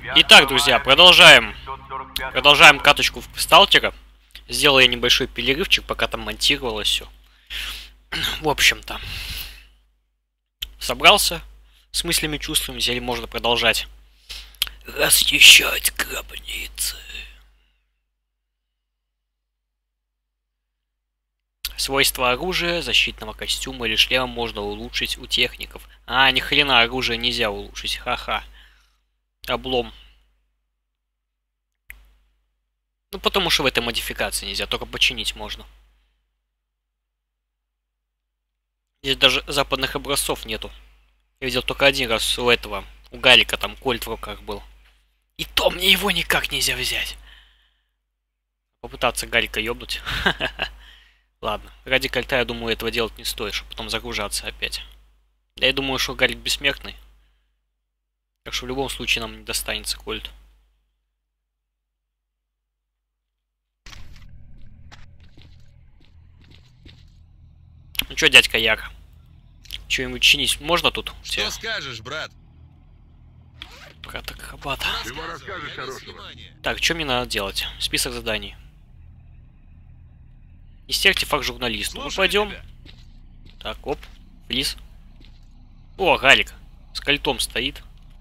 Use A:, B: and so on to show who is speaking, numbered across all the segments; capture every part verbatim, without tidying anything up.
A: Итак, друзья, продолжаем. Продолжаем каточку в сталкера. Сделал я небольшой перерывчик, пока там монтировалось все. В общем-то. Собрался с мыслями, чувствами, теперь можно продолжать расчищать гробницы. Свойства оружия, защитного костюма или шлема можно улучшить у техников. А, ни хрена оружие нельзя улучшить, ха-ха. Облом. Ну, потому что в этой модификации нельзя, только починить можно. Здесь даже западных образцов нету. Я видел только один раз у этого, у Гарика там кольт в руках был. И то мне его никак нельзя взять. Попытаться Гарика ёбнуть. Ладно, ради кольта, я думаю, этого делать не стоит, чтобы потом загружаться опять. Да я думаю, что Гарик бессмертный. Так что в любом случае нам не достанется кольт. Ну чё, дядька Яр? Что-нибудь чинить можно тут?
B: Что
A: Все.
B: скажешь, брат?
A: Брат акробата.
C: Чего расскажешь хорошего?
A: Так, что мне надо делать? Список заданий. Нести артефакт журналисту. Мы пойдем. Так, оп. Флис. О, Гарик. С кольтом стоит.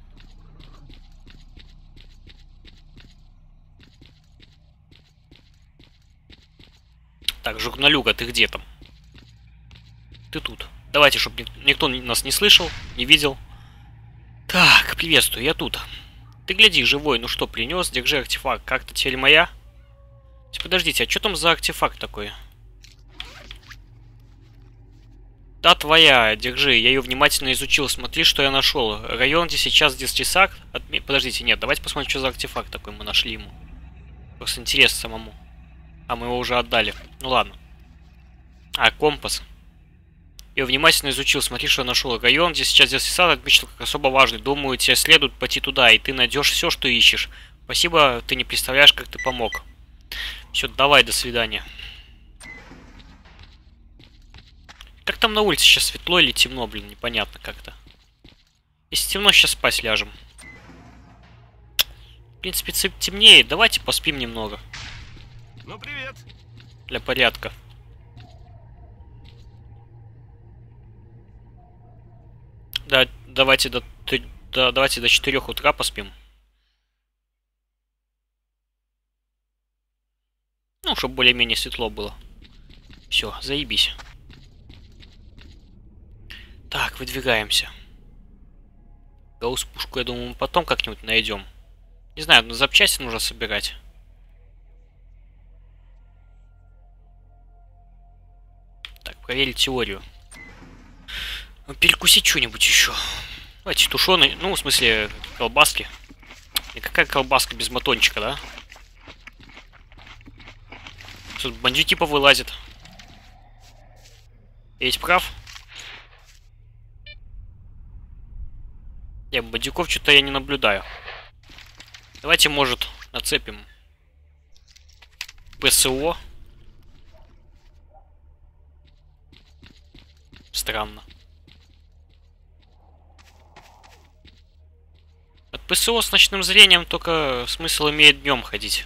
A: Так, журналюга, ты где там? Ты тут. Давайте, чтобы никто нас не слышал, не видел. Так, приветствую, я тут. Ты гляди, живой, ну что, принес? Держи артефакт. Как-то теперь моя? Подождите, а что там за артефакт такой? Да, твоя, держи. Я ее внимательно изучил. Смотри, что я нашел. Район, где сейчас дистисак. Отме... Подождите, нет, давайте посмотрим, что за артефакт такой мы нашли ему. Просто интересно самому. А, мы его уже отдали. Ну ладно. А, компас. Я внимательно изучил. Смотри, что я нашел. Район, где сейчас дистисак, отмечен как особо важный. Думаю, тебе следует пойти туда, и ты найдешь все, что ищешь. Спасибо, ты не представляешь, как ты помог. Все, давай, до свидания. Как там на улице сейчас, светло или темно, блин, непонятно как-то. Если темно, сейчас спать ляжем. В принципе, темнеет. Давайте поспим немного.
C: Ну, привет.
A: Для порядка. Да, давайте до, до, давайте до четырёх утра поспим. Ну, чтобы более-менее светло было. Все, заебись. Так, выдвигаемся. Гаусс-пушку, я думаю, мы потом как-нибудь найдем. Не знаю, но запчасти нужно собирать. Так, проверить теорию. Перекусить что-нибудь еще. Давайте тушеный, ну, в смысле, колбаски. И какая колбаска без батончика, да? Тут бандит типа вылазит. Я ведь прав? Не, бандюков что-то я не наблюдаю. Давайте, может, нацепим ПСО. Странно. От ПСО с ночным зрением только смысл имеет днем ходить.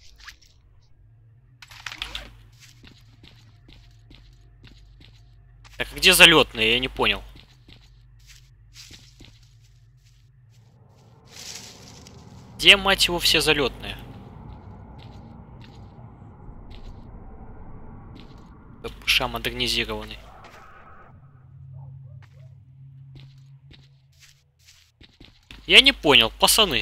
A: Так, а где залетные? Я не понял. Где, мать его, все залетные? ППШ модернизированный. Я не понял, пацаны.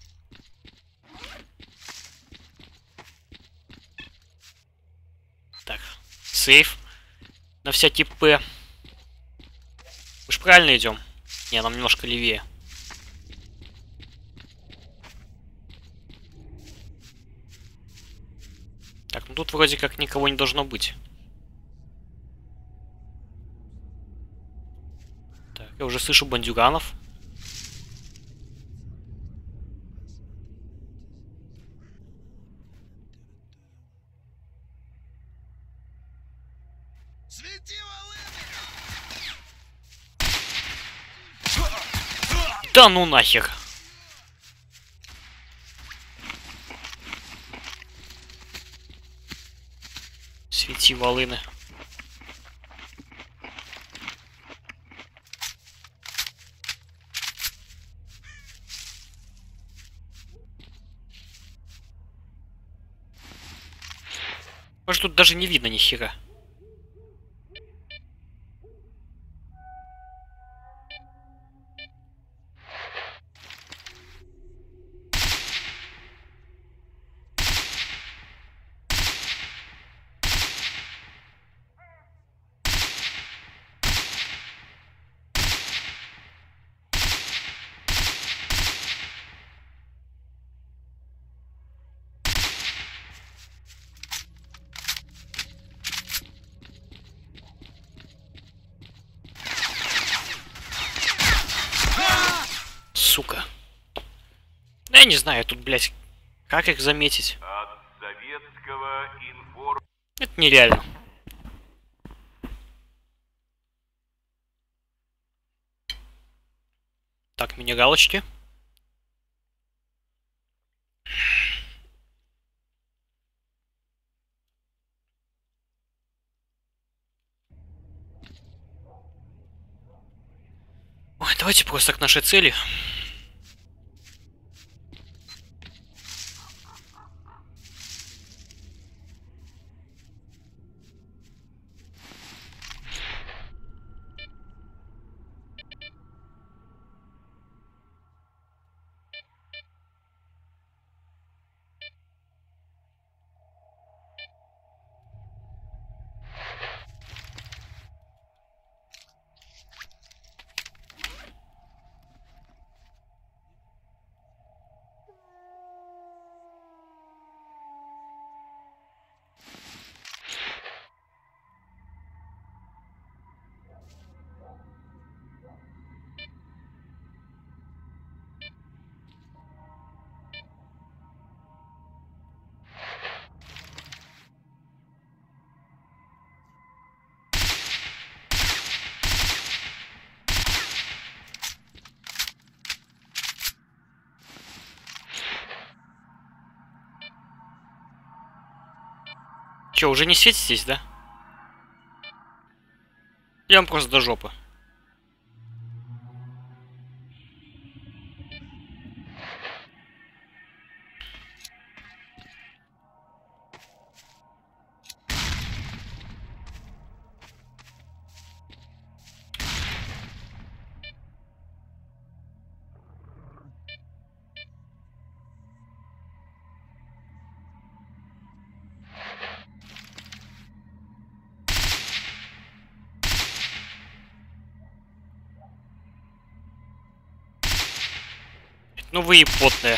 A: Так, сейф. На всякий П. Мы ж правильно идем? Не, нам немножко левее. Так, ну тут вроде как никого не должно быть. Так, я уже слышу бандюганов. Да ну нахер. Идти волыны. Может, тут даже не видно ни хера. Сука. Я не знаю, тут, блядь, как их заметить?
C: От советского информ...
A: Это нереально. Так, мини-галочки. Ой, давайте просто к нашей цели. Че, уже не светитесь, да? Я вам просто до жопы. Ну вы и потные.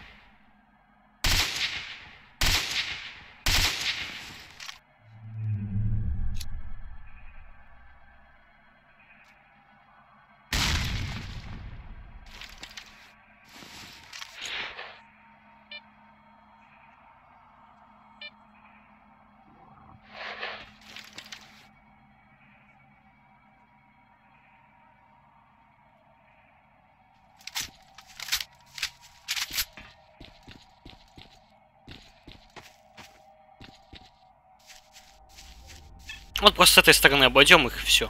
A: Вот просто с этой стороны обойдем их и все.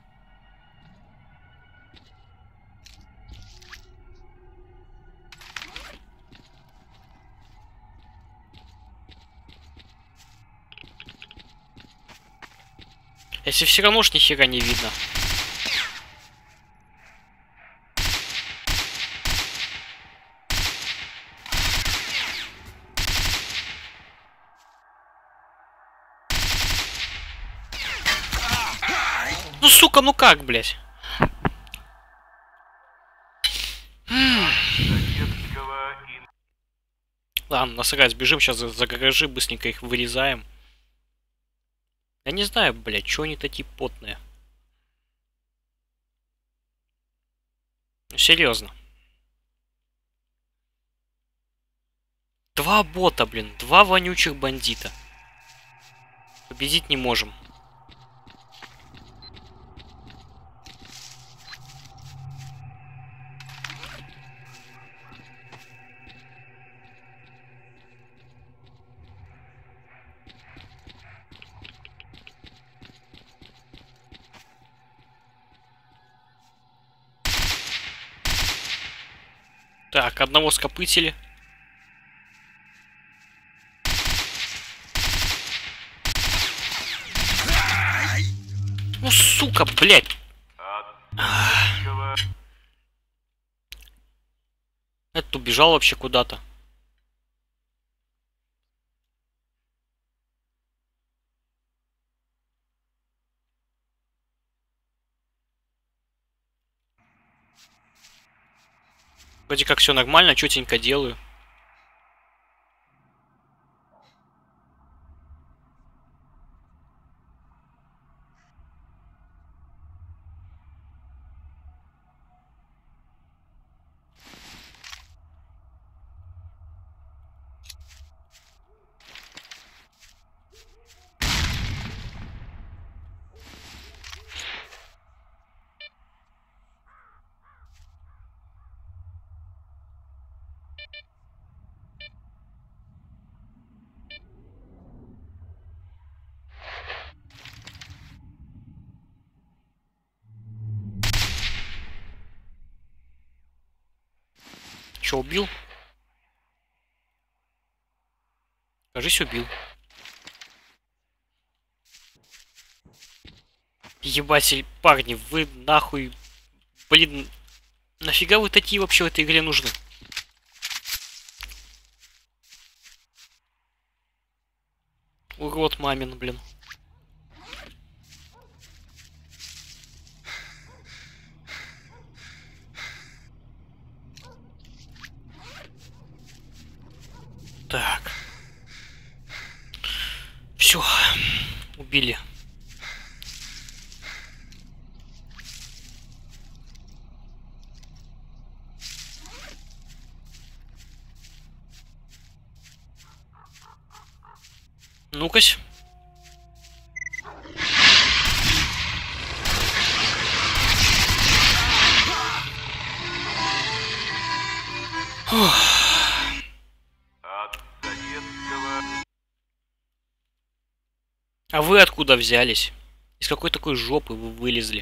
A: Если все равно ж ни хера не видно. Ну сука, ну как, блядь? Ладно, насрать, сбежим, сейчас за, за гаражи быстренько их вырезаем. Я не знаю, блядь, чё они такие потные. Ну, серьезно. Два бота, блин, два вонючих бандита. Победить не можем. Так, одного скопытили. Ну, сука, блядь. Этот убежал вообще куда-то. Вроде как все нормально, четенько делаю. Че, убил? Кажись, убил. Ебать, парни, вы нахуй... Блин, нафига вы такие вообще в этой игре нужны? Урод мамин, блин. Так. Все. Убили. Ну-кась. А вы откуда взялись? Из какой такой жопы вы вылезли?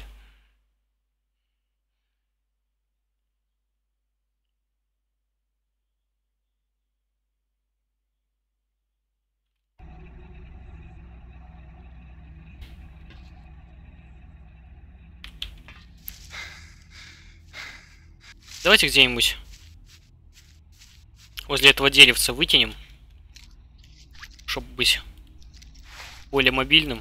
A: Давайте где-нибудь возле этого деревца вытянем, чтобы быть более мобильным.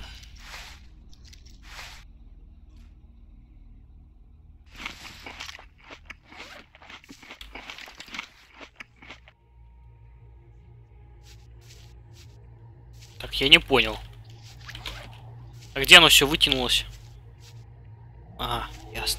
A: Так, я не понял. А где оно все вытянулось? Ага, ясно.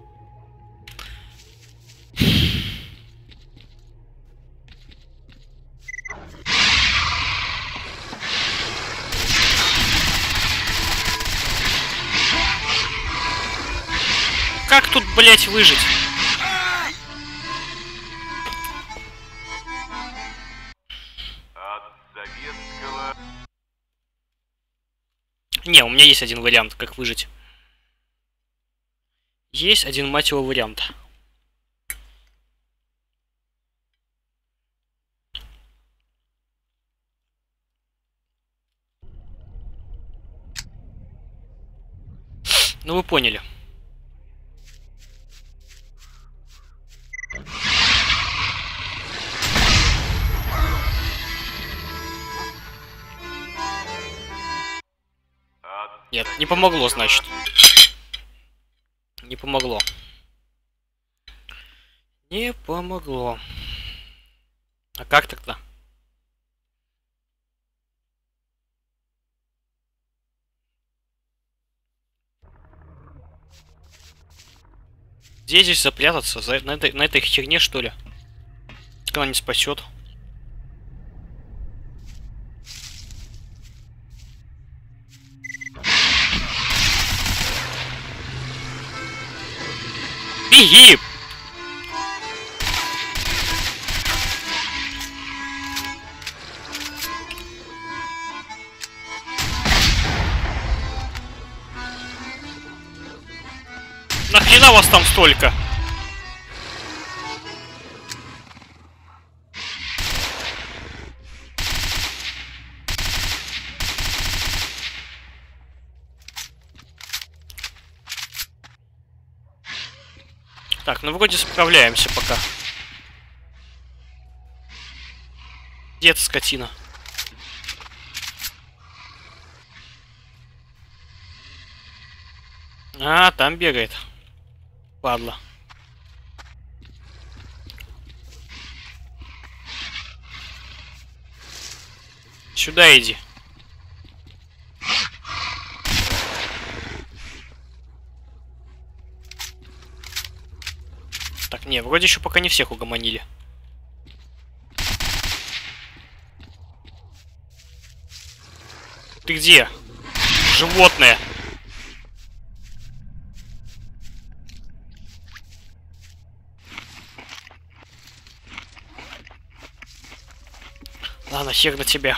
A: Как тут, блять, выжить?
C: От советского...
A: Не, у меня есть один вариант, как выжить. Есть один, мать его, вариант. Ну вы поняли. Нет, не помогло, значит. Не помогло. Не помогло. А как тогда? Где здесь запрятаться? За, на, этой, на этой херне, что ли? Так она не спасет. Беги! Нахрена вас там столько? Так, ну вроде справляемся пока. Где эта скотина? А, там бегает. Падла. Сюда иди. Так, не, вроде еще пока не всех угомонили. Ты где? Животное! Ладно, хер на тебя.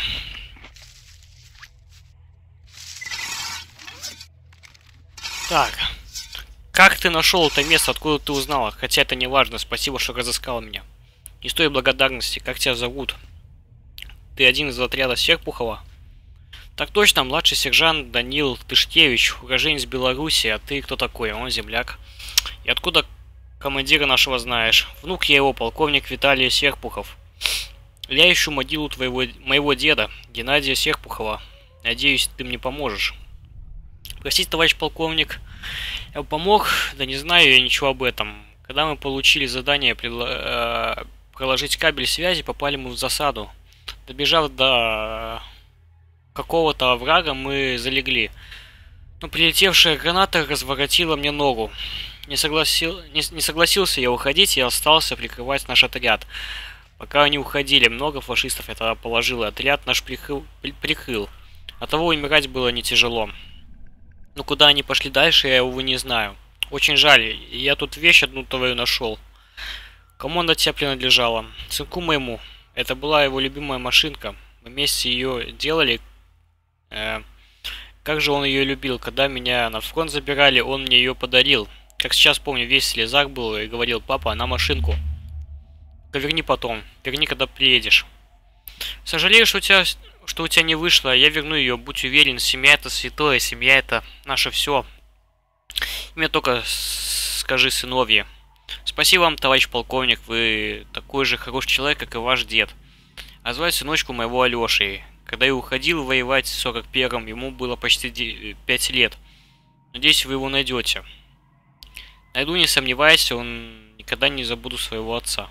A: Так. Как ты нашел это место, откуда ты узнала? Хотя это не важно, спасибо, что разыскал меня. Не стоит благодарности, как тебя зовут? Ты один из отряда Серпухова? Так точно, младший сержант Данил Тышкевич, уроженец Беларуси, а ты кто такой? Он земляк. И откуда командира нашего знаешь? Внук я его, полковник Виталий Серпухов. Я ищу могилу твоего, моего деда, Геннадия Серпухова. Надеюсь, ты мне поможешь. Простите, товарищ полковник, я помог? Да не знаю я ничего об этом. Когда мы получили задание предло... э, проложить кабель связи, попали мы в засаду. Добежав до какого-то оврага, мы залегли. Но прилетевшая граната разворотила мне ногу. Не, согласил... не... не согласился я уходить и остался прикрывать наш отряд. Пока они уходили, много фашистов я тогда положил, и отряд наш прикрыл. прикрыл. Оттого умирать было не тяжело. Но куда они пошли дальше, я, увы, не знаю. Очень жаль, я тут вещь одну твою нашел. Кому она тебе принадлежала? Сынку моему. Это была его любимая машинка. Мы вместе ее делали. Э, как же он ее любил. Когда меня на фронт забирали, он мне ее подарил. Как сейчас помню, весь слезак был и говорил: папа, на машинку. Верни потом. Верни, когда приедешь. Сожалею, что у тебя, что у тебя не вышло. Я верну ее, будь уверен. Семья это святое, семья это наше все. Мне только скажи, сыновья. Спасибо вам, товарищ полковник. Вы такой же хороший человек, как и ваш дед. А звать сыночку моего Алешей. Когда я уходил воевать в сорок первом, ему было почти пять лет. Надеюсь, вы его найдете. Найду, не сомневайся, он никогда не забуду своего отца.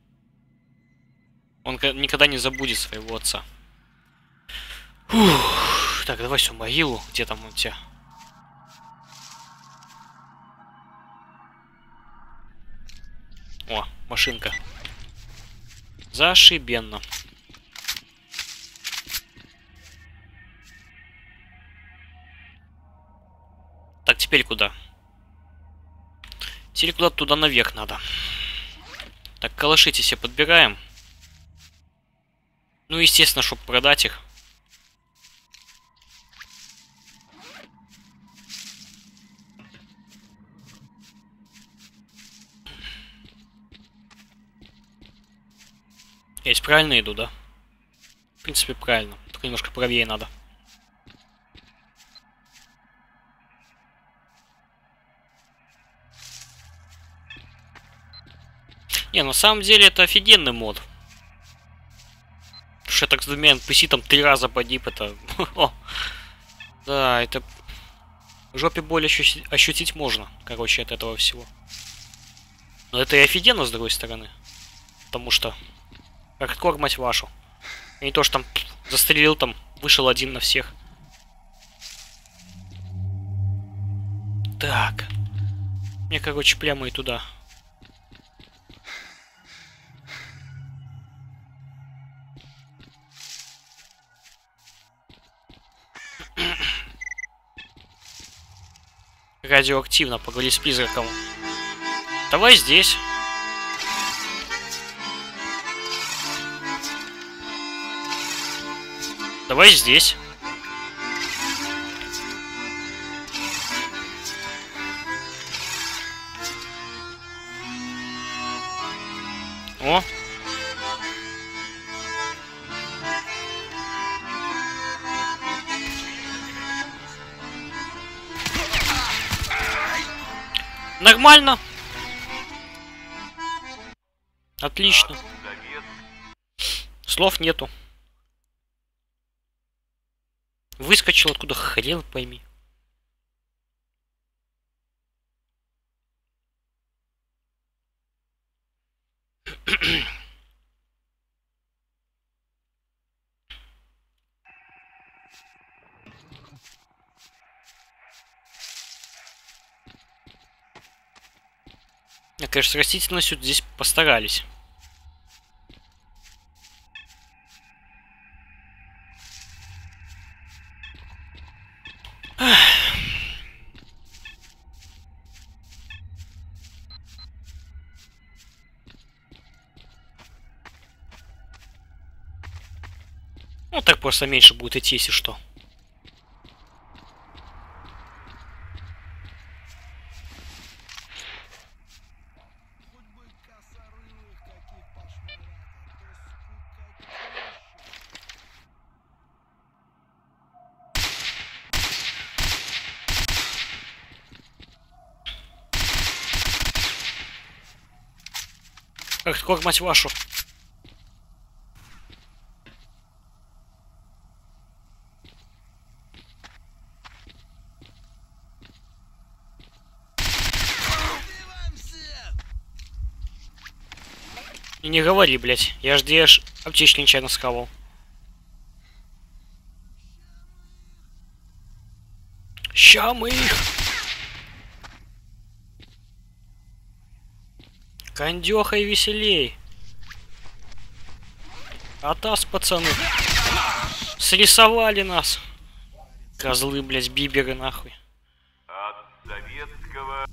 A: Он никогда не забудет своего отца. Фух. Так, давай всю могилу. Где там у тебя? О, машинка. Зашибенно. Так, теперь куда? Теперь куда-то туда наверх надо. Так, калаши себе подбираем. Ну, естественно, чтобы продать их. Я ведь правильно иду, да? В принципе, правильно. Только немножко правее надо. Не, на самом деле это офигенный мод. Что я так с двумя эн пи си там три раза погиб, это... Да, это... В жопе боль ощутить, ощутить можно, короче, от этого всего. Но это и офигенно, с другой стороны. Потому что... Хардкор, мать вашу. И не то, что там застрелил, там вышел один на всех. Так. Мне, короче, прямо и туда. Радиоактивно поговорить с призраком. Давай здесь. Давай здесь. О. Нормально. Отлично. Слов нету. Выскочил откуда, хрен пойми. Я, конечно, с растительностью здесь постарались. Ну, так просто меньше будет идти, если что. Эх, как мать вашу. И не говори, блядь. Я ж где ж аптечки нечаянно схавал. Ща мы их. Кондёха и веселей. Атас, пацаны. Срисовали нас. Козлы, блядь, биберы, нахуй.
C: От советского...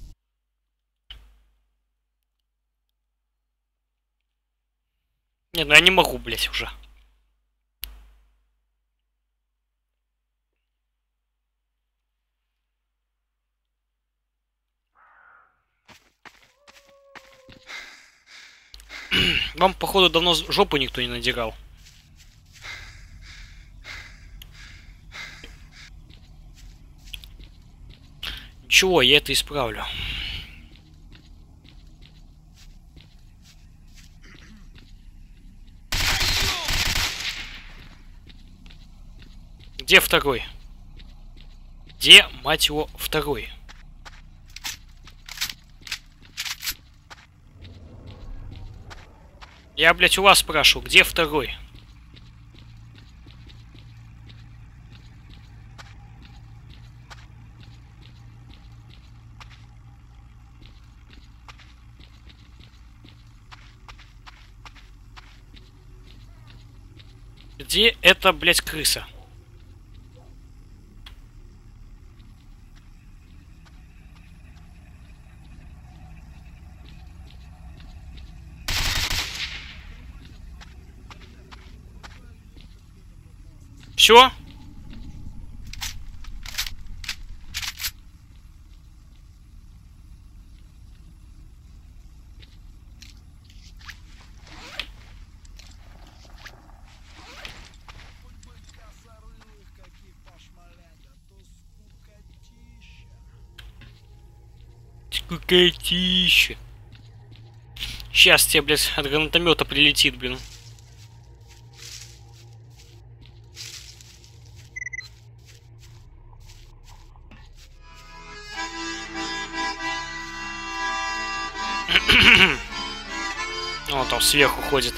A: Нет, ну я не могу, блядь, уже. Вам, походу, давно жопу никто не надирал. Ничего, я это исправлю. Где второй? Где, мать его, второй? Я, блядь, у вас спрашиваю, где второй? Где эта, блядь, крыса? Все? Скукотища. Сейчас тебе, блядь, от гранатомета прилетит, блин. Он там сверху ходит.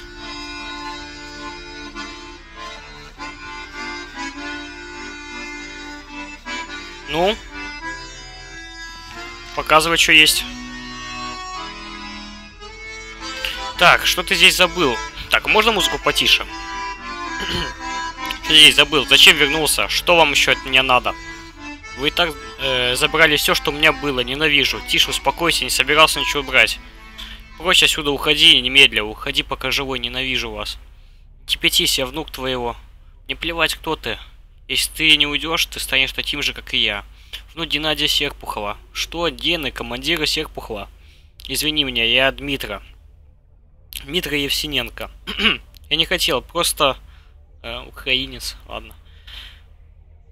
A: Ну? Показывай, что есть. Так, что ты здесь забыл? Так, можно музыку потише? Что ты здесь забыл? Зачем вернулся? Что вам еще от меня надо? Вы и так э, забрали все, что у меня было. Ненавижу. Тише, успокойся, не собирался ничего брать. Прочь отсюда, уходи немедля. Уходи, пока живой, ненавижу вас. Кипятись, я внук твоего. Не плевать, кто ты. Если ты не уйдешь, ты станешь таким же, как и я. Внук Геннадия Серпухова. Что, Гены, командира Серпухова? Извини меня, я Дмитра. Дмитра Евсиненко. Я не хотел, просто э, украинец, ладно.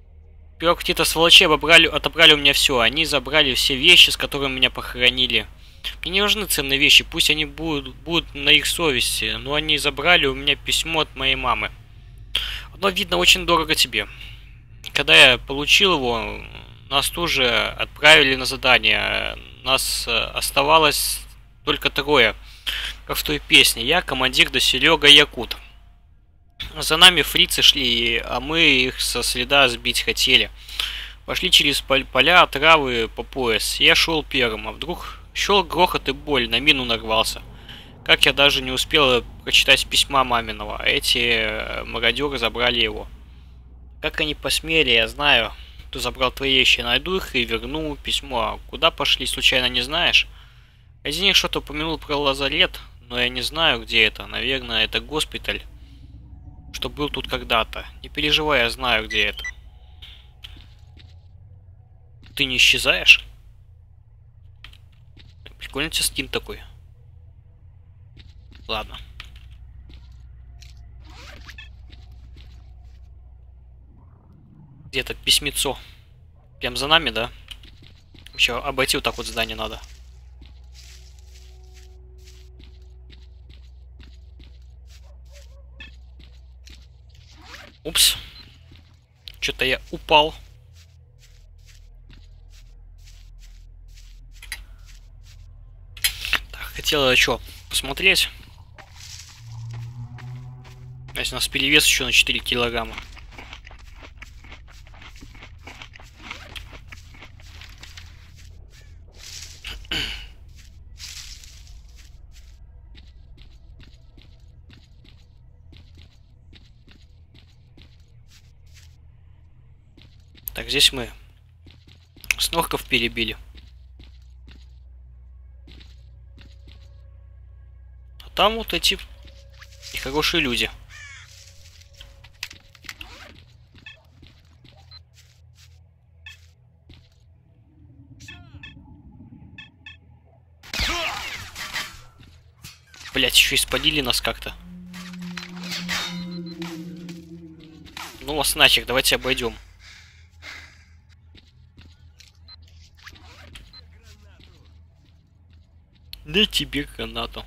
A: Пёк, какие-то сволочи обобрали, отобрали у меня все. Они забрали все вещи, с которыми меня похоронили. Мне не важны ценные вещи, пусть они будут, будут на их совести, но они забрали у меня письмо от моей мамы. Оно, видно, очень дорого тебе. Когда я получил его, нас тоже отправили на задание. Нас оставалось только трое, как в той песне. Я, командир, да Серега Якут. За нами фрицы шли, а мы их со следа сбить хотели. Пошли через поля, травы по пояс. Я шел первым, а вдруг щел грохот и боль, на мину нарвался. Как я даже не успел прочитать письма маминого, а эти мародеры забрали его. Как они посмели, я знаю, кто забрал твои вещи. Найду их и верну письмо. А куда пошли, случайно не знаешь? Один них что-то упомянул про лазарет, но я не знаю, где это. Наверное, это госпиталь, что был тут когда-то. Не переживай, я знаю, где это. Ты не исчезаешь? Прикольно у тебя скин такой. Ладно. Где-то письмецо. Прям за нами, да? Еще обойти вот так вот здание надо. Упс. Что-то я упал. Так, хотела что, посмотреть. Если у нас перевес еще на четыре килограмма. Так, здесь мы снорков перебили. А там вот эти нехорошие люди. Блять, еще и спалили нас как-то. Ну вас нафиг, давайте обойдем. Да тебе гранату.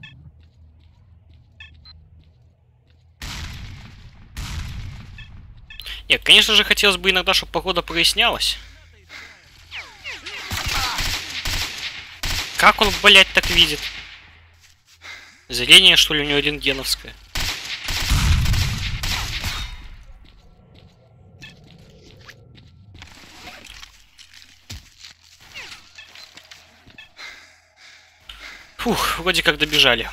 A: Нет, конечно же, хотелось бы иногда, чтобы погода прояснялась. Как он, блядь, так видит? Зрение, что ли, у него рентгеновское? Фух, вроде как добежали.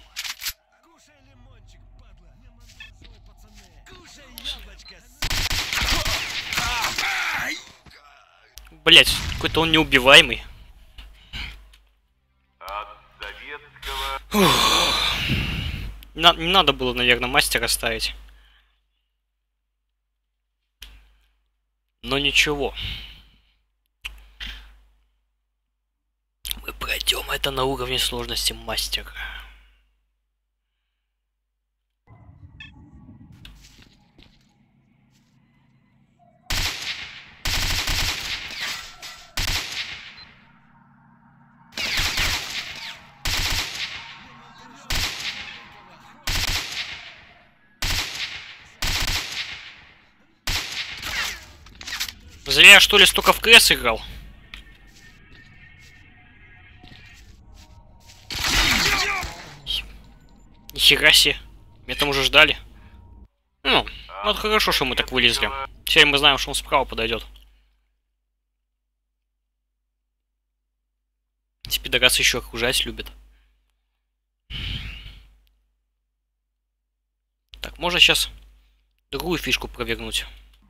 A: Блять, какой-то он неубиваемый. На, не надо было, наверное, мастера ставить. Но ничего. Мы пройдем это на уровне сложности мастера. Зря, что ли, столько в КС играл. Нихера себе. Меня там уже ждали. Ну, ну это хорошо, что мы так вылезли. Теперь мы знаем, что он справа подойдет. Эти пидорасы еще окружать любят. Так, можно сейчас другую фишку провернуть.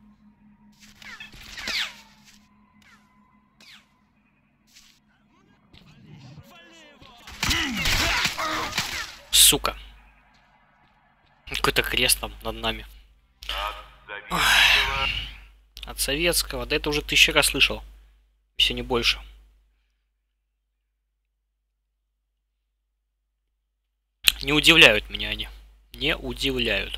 A: Сука. Какой-то крест там над нами. От советского. От советского. Да это уже тысячу раз слышал. Если не больше. Не удивляют меня они. Не удивляют.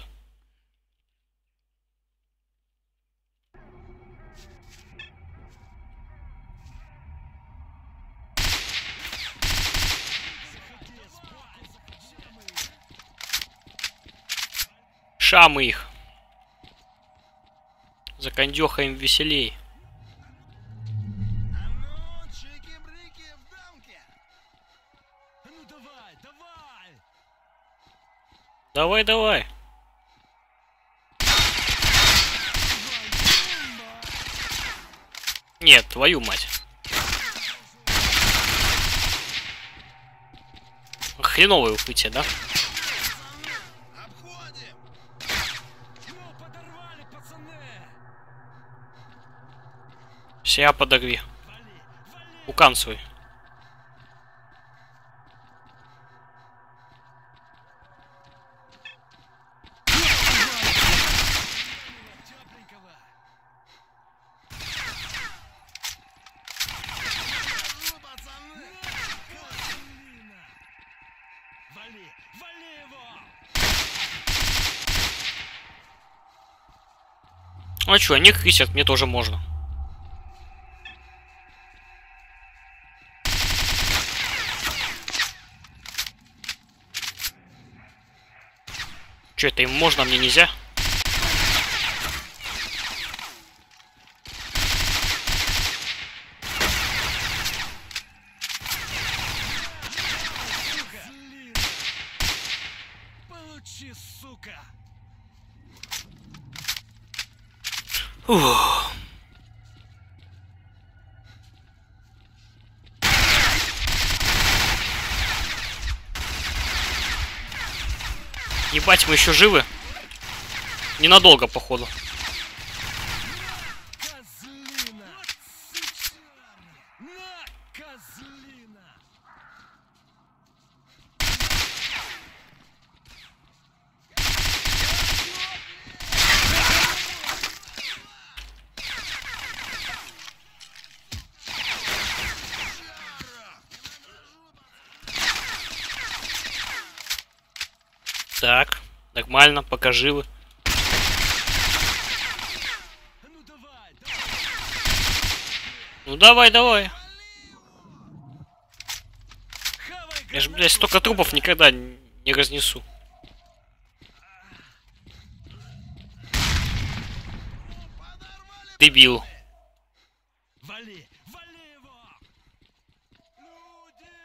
A: Шамы их. Закандёхаем веселей. Давай, давай. Нет, твою мать. Хреновое укрытие, да? Себя подогри. Укан свой. А чё, они крысят, мне тоже можно. Чё, это им можно, а мне нельзя?
B: Получи, сука!
A: Ух. Ебать, мы еще живы? Ненадолго, походу.
B: Козлина! На, козлина!
A: Так, нормально, пока живы.
B: Ну давай,
A: Ну давай, давай.
B: хавай,
A: Я же, блядь, столько трупов никогда не разнесу. Дебил.
B: вали, вали его! Люди!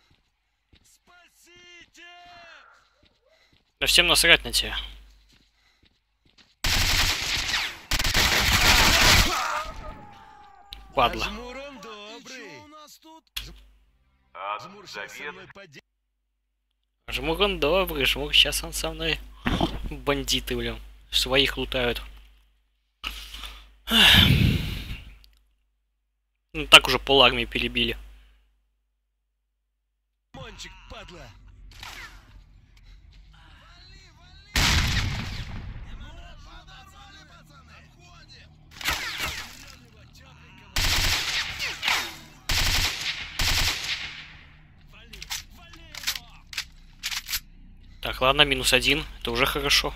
B: Спасите!
A: Да всем насрать на тебя. Падла.
B: Жмур он добрый. У нас тут
C: От
B: Жмур сейчас со мной
C: завет...
B: поди-
A: Жмур он добрый, жмур, сейчас он со мной. Бандиты, блин. Своих лутают. Ну так уже пол армии перебили.
B: Мончик, падла.
A: Так, ладно, минус один. Это уже хорошо.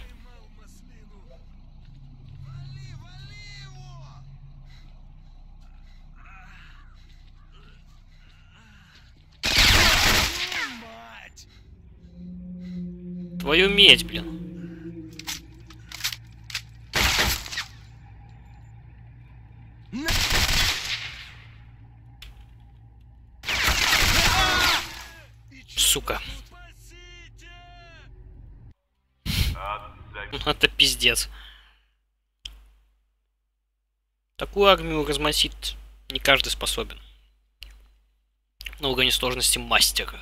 B: Мать!
A: Твою медь, блин. Сука.
B: Спасите!
C: От завет...
A: Это пиздец. Такую армию размасить не каждый способен. На уровне сложности мастера.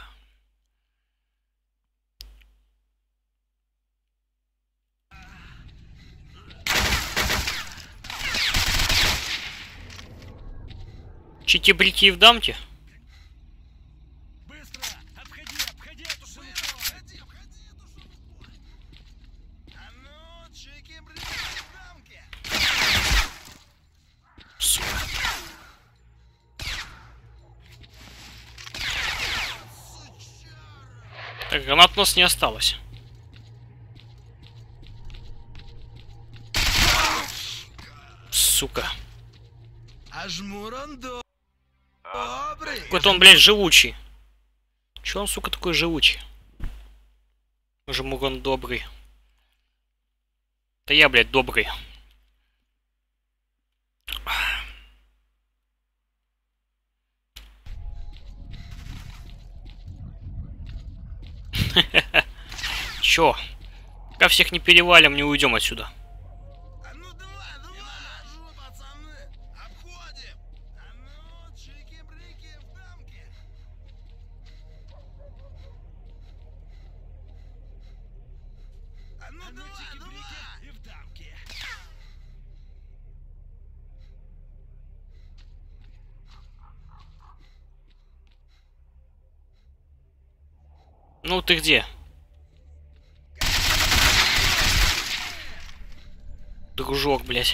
A: Чики-брики в дамке?
B: Быстро! Обходи, обходи эту шелуху! Обходи, обходи эту шелуху! А ну, чики-брики в дамке!
A: Сука. Так, гранат у нас не осталось. Сука.
B: А жмур он до- добрый!
A: Какой-то он, блядь, живучий. Чё он, сука, такой живучий? Жмур он добрый. Да я, блядь, добрый. Чё? Пока всех не перевалим, не уйдем отсюда.
B: А ну давай, давай! Жу, пацаны! Обходим! А ну, чики-брики в дамке! А ну, а давай, ну, давай! И в дамке!
A: Ну ты где? Дружок, блядь.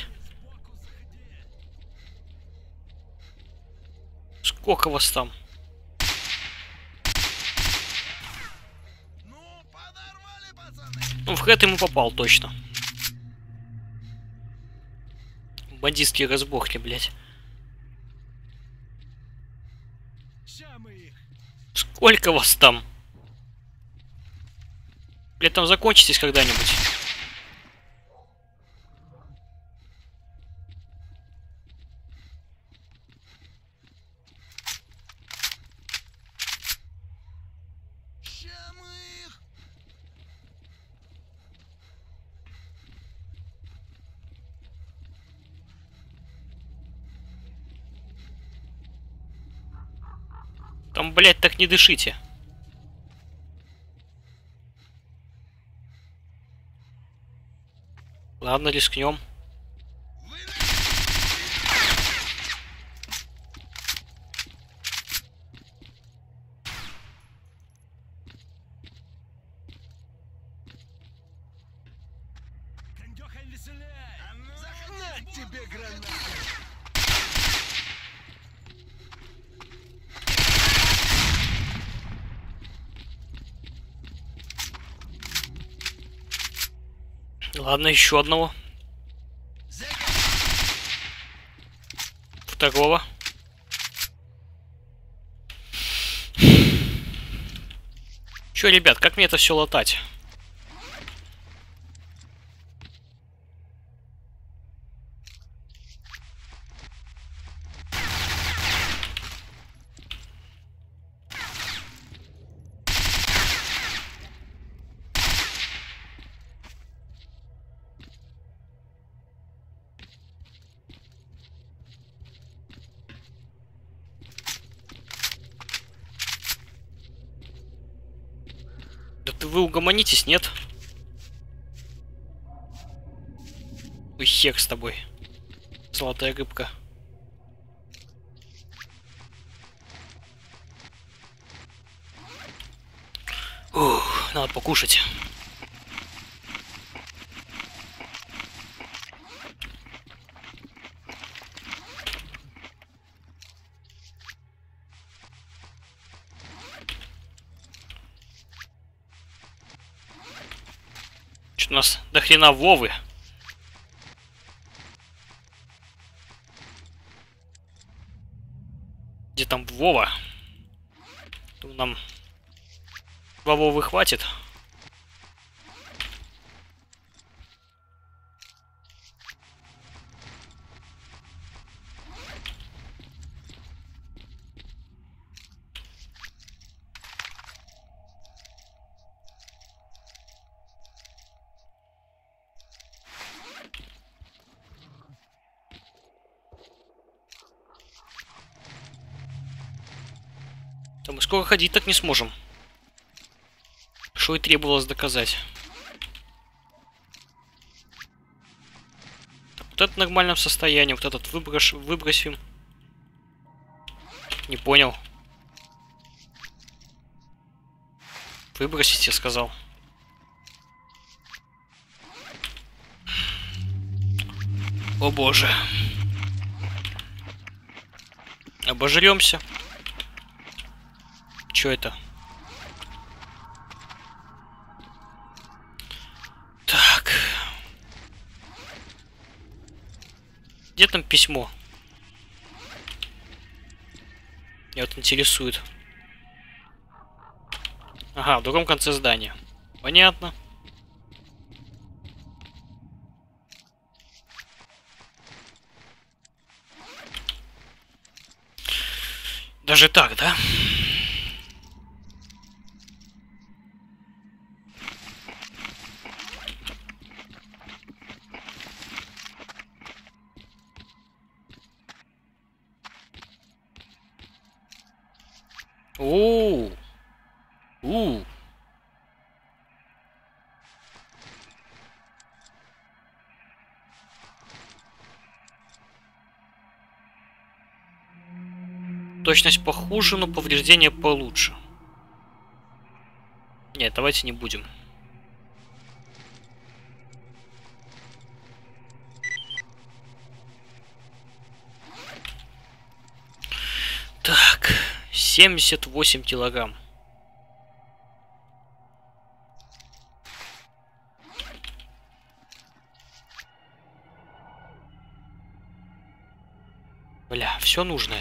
A: Сколько вас там?
B: Ну, подорвали, пацаны!
A: Ну, в хэт ему попал точно. Бандитские разборки, блядь.
B: Ща мы их!
A: Сколько вас там? Блядь, там закончитесь когда-нибудь.
B: Ща мы их!
A: Там, блядь, так не дышите. Ладно, рискнем.
B: Кондёха веселей! А ну, загнать тебе гранату!
A: Ладно, еще одного. Второго. Че, ребят, как мне это все латать? Да ты вы угомонитесь, нет? Ой, хек с тобой. Золотая рыбка. Ух, надо покушать. Что у нас до хрена Вовы? Где там Вова? Думаю, нам два Вовы хватит. Да мы скоро ходить так не сможем. Что и требовалось доказать. Так, вот это в нормальном состоянии. Вот этот выброш... выбросим. Не понял. Выбросить, я сказал. О боже. Обожремся. Чё это? Так. Где там письмо? Меня вот интересует. Ага, в другом конце здания. Понятно. Даже так, да? О, у. Точность похуже, но повреждения получше. Нет, давайте не будем. Так, семьдесят восемь килограмм. Бля, все нужное.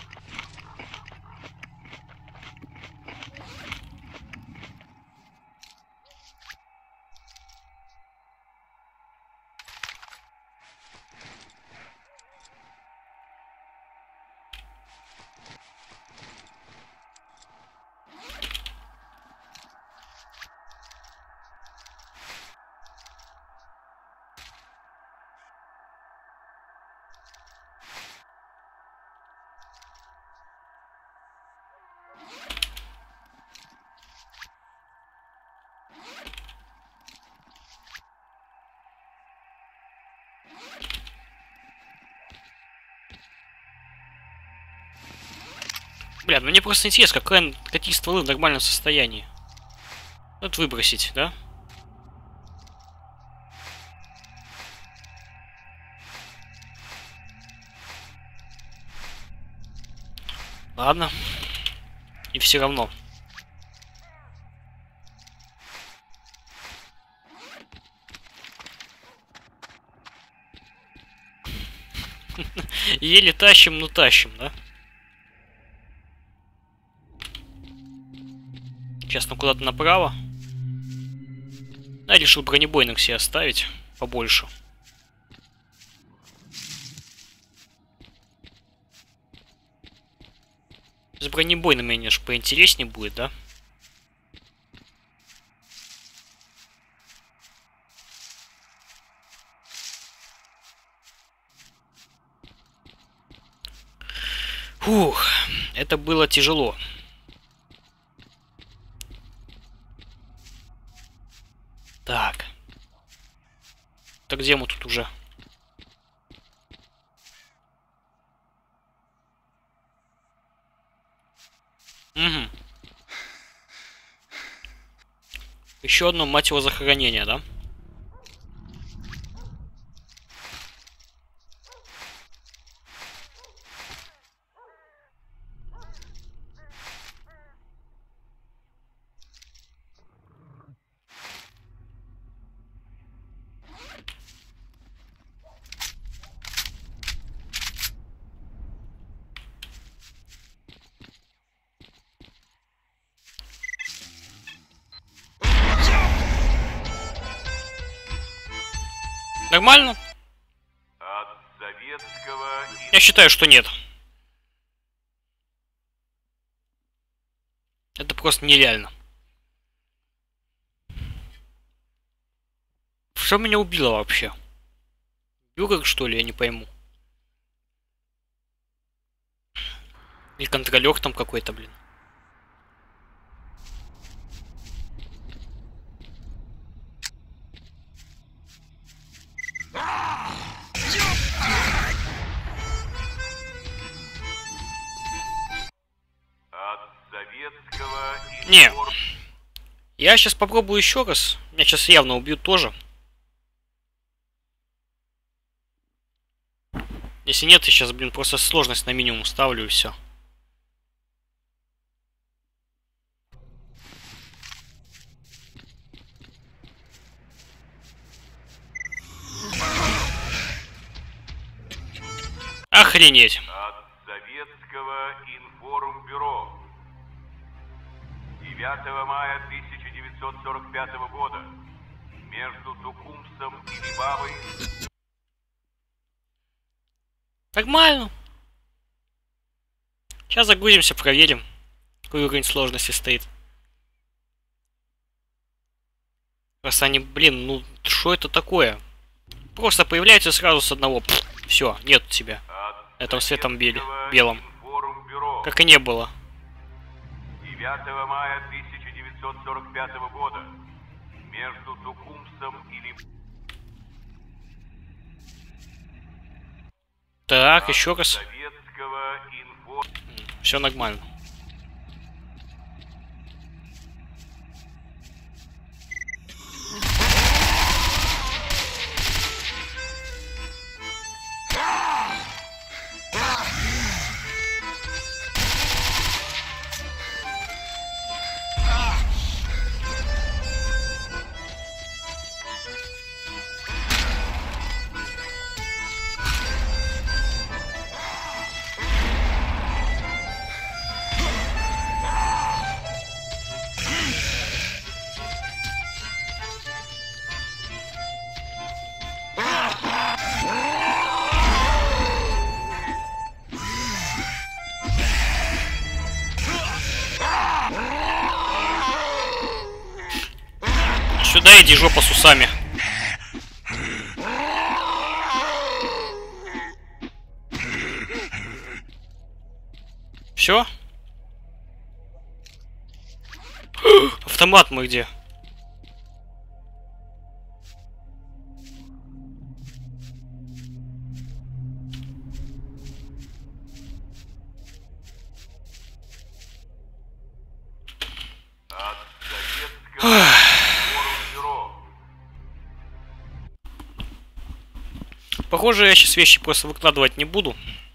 A: Бля, ну мне просто интересно, какая, какие стволы в нормальном состоянии. Вот выбросить, да? Ладно. И все равно. Еле тащим, но тащим, да? Сейчас нам куда-то направо. Я решил бронебойных себе оставить побольше. С бронебойными, конечно, поинтереснее будет, да? Фух, это было тяжело. Так. Так где мы тут уже? Угу. Еще одно, мать его, захоронение, да? Нормально?
C: От советского...
A: Я считаю, что нет. Это просто нереально. Что меня убило вообще? Бюргер, что ли, я не пойму. Или контролер там какой-то, блин.
C: От советского...
A: Не. Я сейчас попробую еще раз. Меня сейчас явно убьют тоже. Если нет, я сейчас, блин, просто сложность на минимум ставлю и все. Охренеть.
C: От советского информбюро. девятого мая тысяча девятьсот сорок пятого года между Тукумсом и Либавой
A: Нормально. Сейчас загрузимся, проверим, какой уровень сложности стоит. Просто они, блин, ну что это такое? Просто появляется сразу с одного. Все, нет тебя. Этом светом бели, белом. Как и не было.
C: девятого мая тысяча девятьсот сорок пятого года между Тукумсом и Лим...
A: Так, еще раз.
C: Советского инфо...
A: Все нормально. Сюда иди, жопа с усами. Все? Автомат мой где? Похоже, я сейчас вещи просто выкладывать не буду.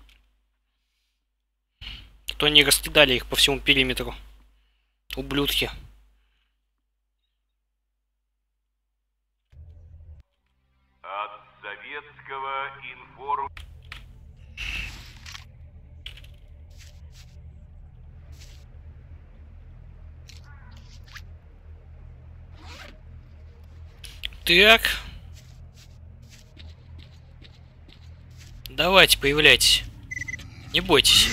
A: А то они раскидали их по всему периметру. Ублюдки.
C: От советского информ...
A: Так. Давайте, появляйтесь. Не бойтесь.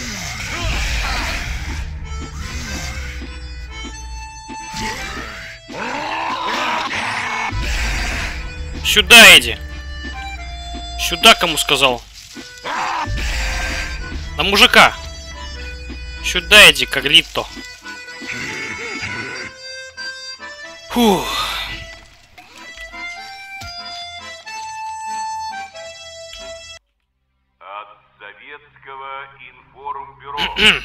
A: Сюда иди. Сюда, кому сказал? На мужика. Сюда иди, Карлито. Фух.
C: Информбюро.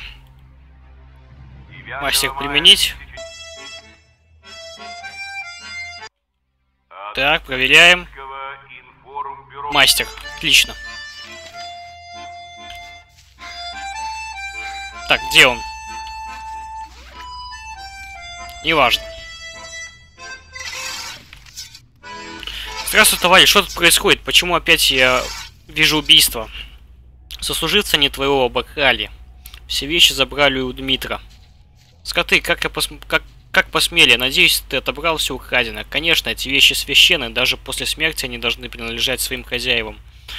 A: Мастер применить. Так, проверяем. Мастер, отлично. Так, где он? Неважно. Здравствуй, товарищ, что тут происходит? Почему опять я вижу убийство? Сослуживцы не твоего обокрали. Все вещи забрали у Дмитра. Скоты, как, я пос... как... как посмели? Надеюсь, ты отобрал все украденное. Конечно, эти вещи священны. Даже после смерти они должны принадлежать своим хозяевам.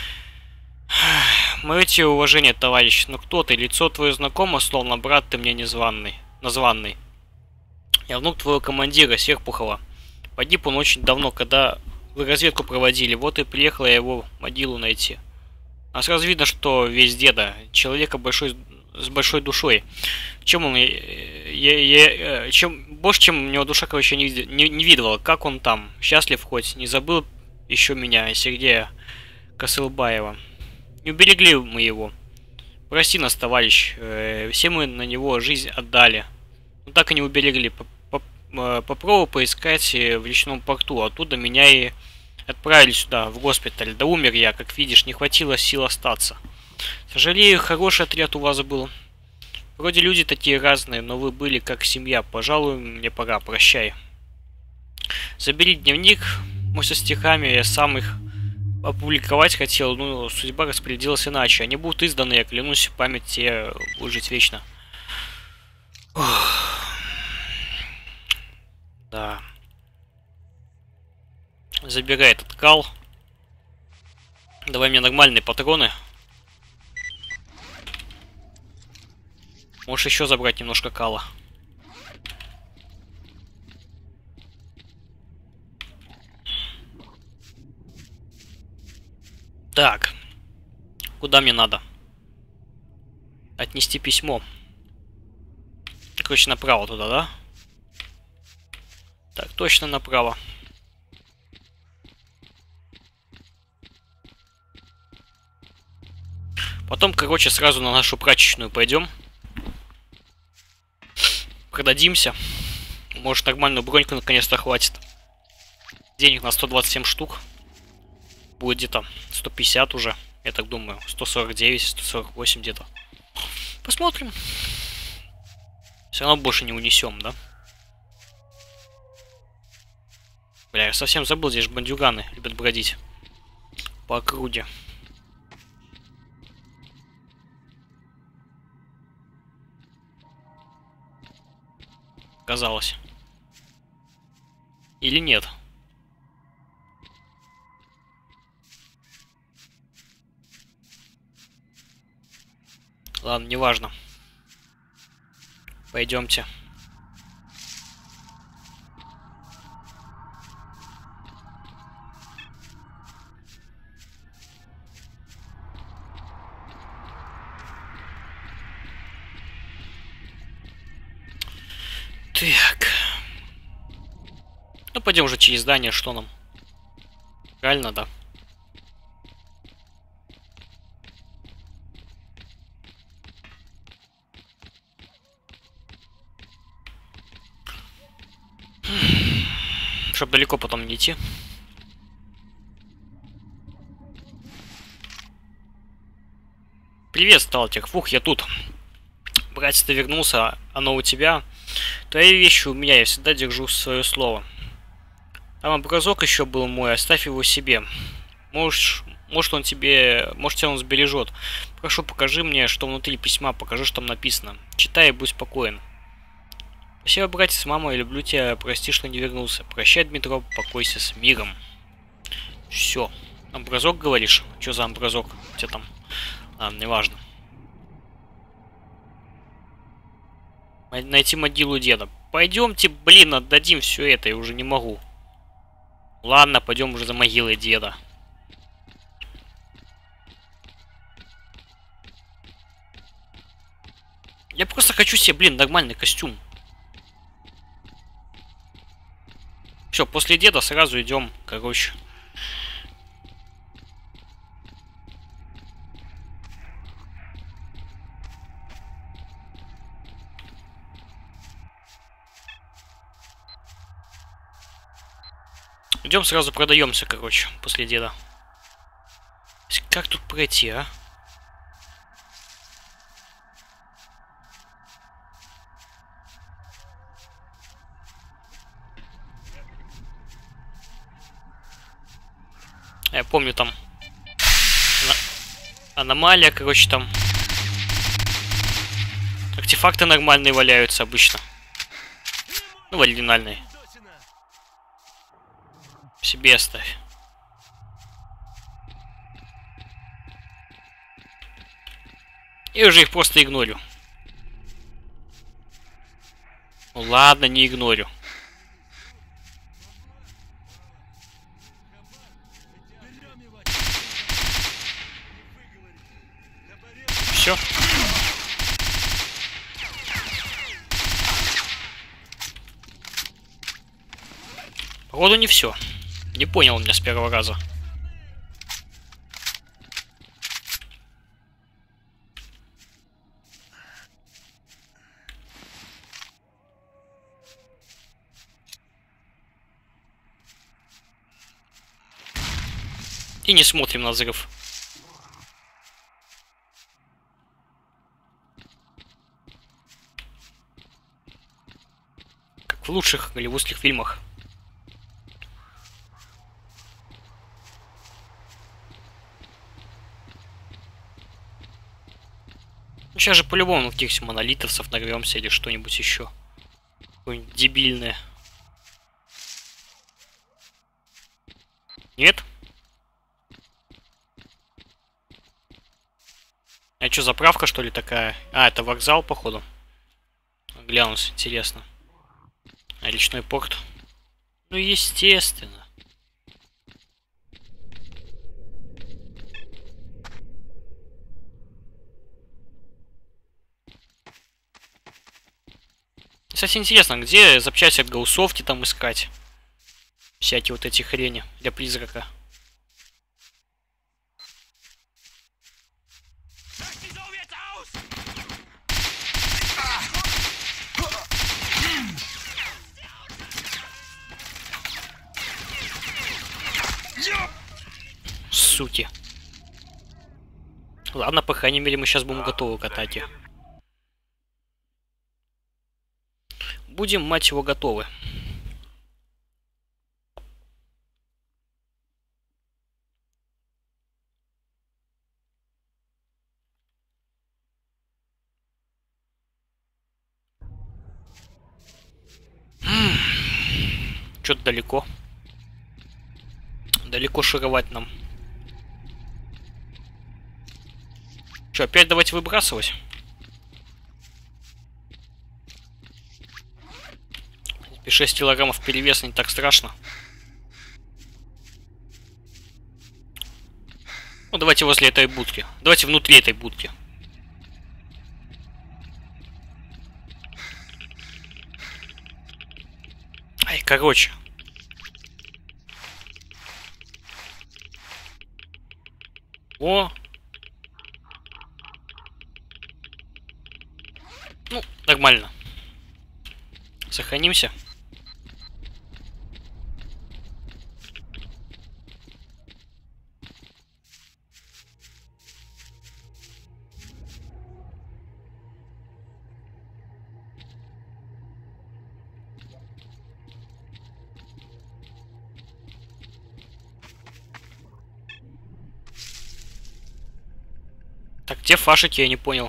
A: Мое тебе уважение, товарищ. Но кто ты? Лицо твое знакомо, словно брат ты мне незваный. Названный. Я внук твоего командира, Серпухова. Погиб он очень давно, когда вы разведку проводили. Вот и приехала я его могилу найти. А сразу видно, что весь деда, человека большой, с большой душой. Чем он, я, я, я, чем, больше, чем у него душа, короче, не, не, не видывала. Как он там, счастлив хоть, не забыл еще меня, Сергея Косылбаева. Не уберегли мы его. Прости нас, товарищ, э, все мы на него жизнь отдали. Но так и не уберегли. Попробую поискать в речном порту, оттуда меня и... отправили сюда, в госпиталь. Да умер я, как видишь, не хватило сил остаться. Сожалею, хороший отряд у вас был. Вроде люди такие разные, но вы были как семья. Пожалуй, мне пора, прощай. Забери дневник мой со стихами, я сам их опубликовать хотел, но судьба распорядилась иначе. Они будут изданы, я клянусь, память тебе будет жить вечно. Ух. Да. Забирай этот кал. Давай мне нормальные патроны. Можешь еще забрать немножко кала. Так. Куда мне надо? Отнести письмо. Короче, направо туда, да? Так, точно направо. Потом, короче, сразу на нашу прачечную пойдем. Продадимся. Может, нормальную броньку наконец-то хватит. Денег на сто двадцать семь штук. Будет где-то сто пятьдесят уже. Я так думаю. сто сорок девять, сто сорок восемь где-то. Посмотрим. Все равно больше не унесем, да? Бля, я совсем забыл, здесь же бандюганы любят бродить по округе. Казалось. Или нет? Ладно, неважно. Пойдемте. Так. Ну, пойдем уже через здание, что нам? Правильно, да? Чтоб далеко потом не идти. Привет, Сталтик. Фух, я тут. Братец, ты вернулся, оно у тебя. Твои вещи у меня, я всегда держу свое слово. Там образок еще был мой, оставь его себе. Можешь, может он тебе, может тебя он сбережет. Прошу, покажи мне, что внутри письма, покажи, что там написано. Читай и будь спокоен. Спасибо, братец, мама, я люблю тебя, прости, что не вернулся. Прощай, Дмитро, покойся с миром. Все. Образок, говоришь? Что за образок? У тебя там? А, неважно. Найти могилу деда. Пойдемте, блин, отдадим все это, я уже не могу. Ладно, пойдем уже за могилой деда. Я просто хочу себе, блин, нормальный костюм. Все, после деда сразу идем, короче. Идем сразу продаемся, короче, после деда. Как тут пройти, а? Я помню, там аномалия, короче, там артефакты нормальные валяются обычно. Ну, оригинальные. Себе оставь. Я уже их просто игнорю. Ну ладно, не игнорю. Все. Походу не все. Не понял меня с первого раза. И не смотрим на взрыв. Как в лучших голливудских фильмах. Сейчас же по-любому на каких-то монолитовцев нагремся или что-нибудь еще. Какое-нибудь дебильное. Нет? А что, заправка, что ли, такая? А, это вокзал, походу. глянуть, интересно. А речной порт? Ну, естественно. Кстати, интересно, где запчасти от Гаусофти там искать? Всякие вот эти хрени для призрака. Суки. Ладно, по крайней мере, мы сейчас будем готовы к атаке. Будем, мать его, готовы. Что-то далеко. Далеко шаровать нам. Что, опять давайте выбрасывать? шесть килограммов перевеса не так страшно. Ну, давайте возле этой будки. Давайте внутри этой будки. Ай, короче. О! Ну, нормально. Сохранимся. Так, где фашики, я не понял.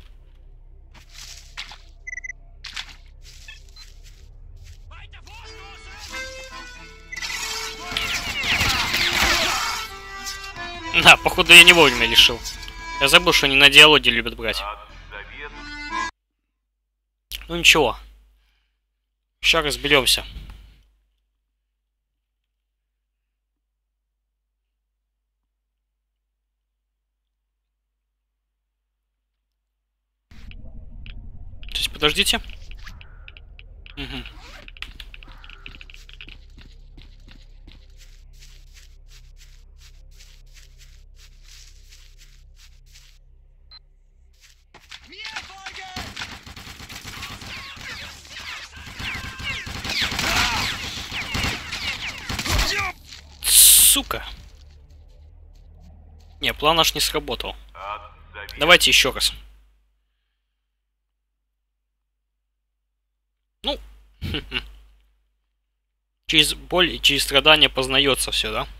A: Да, походу я не вовремя решил. Я забыл, что они на диалоге любят брать. Ну ничего. Сейчас разберемся. То есть, подождите. Угу. Сука. Не, план наш не сработал. Давайте еще раз. Ну, через боль и через страдания познается все, да?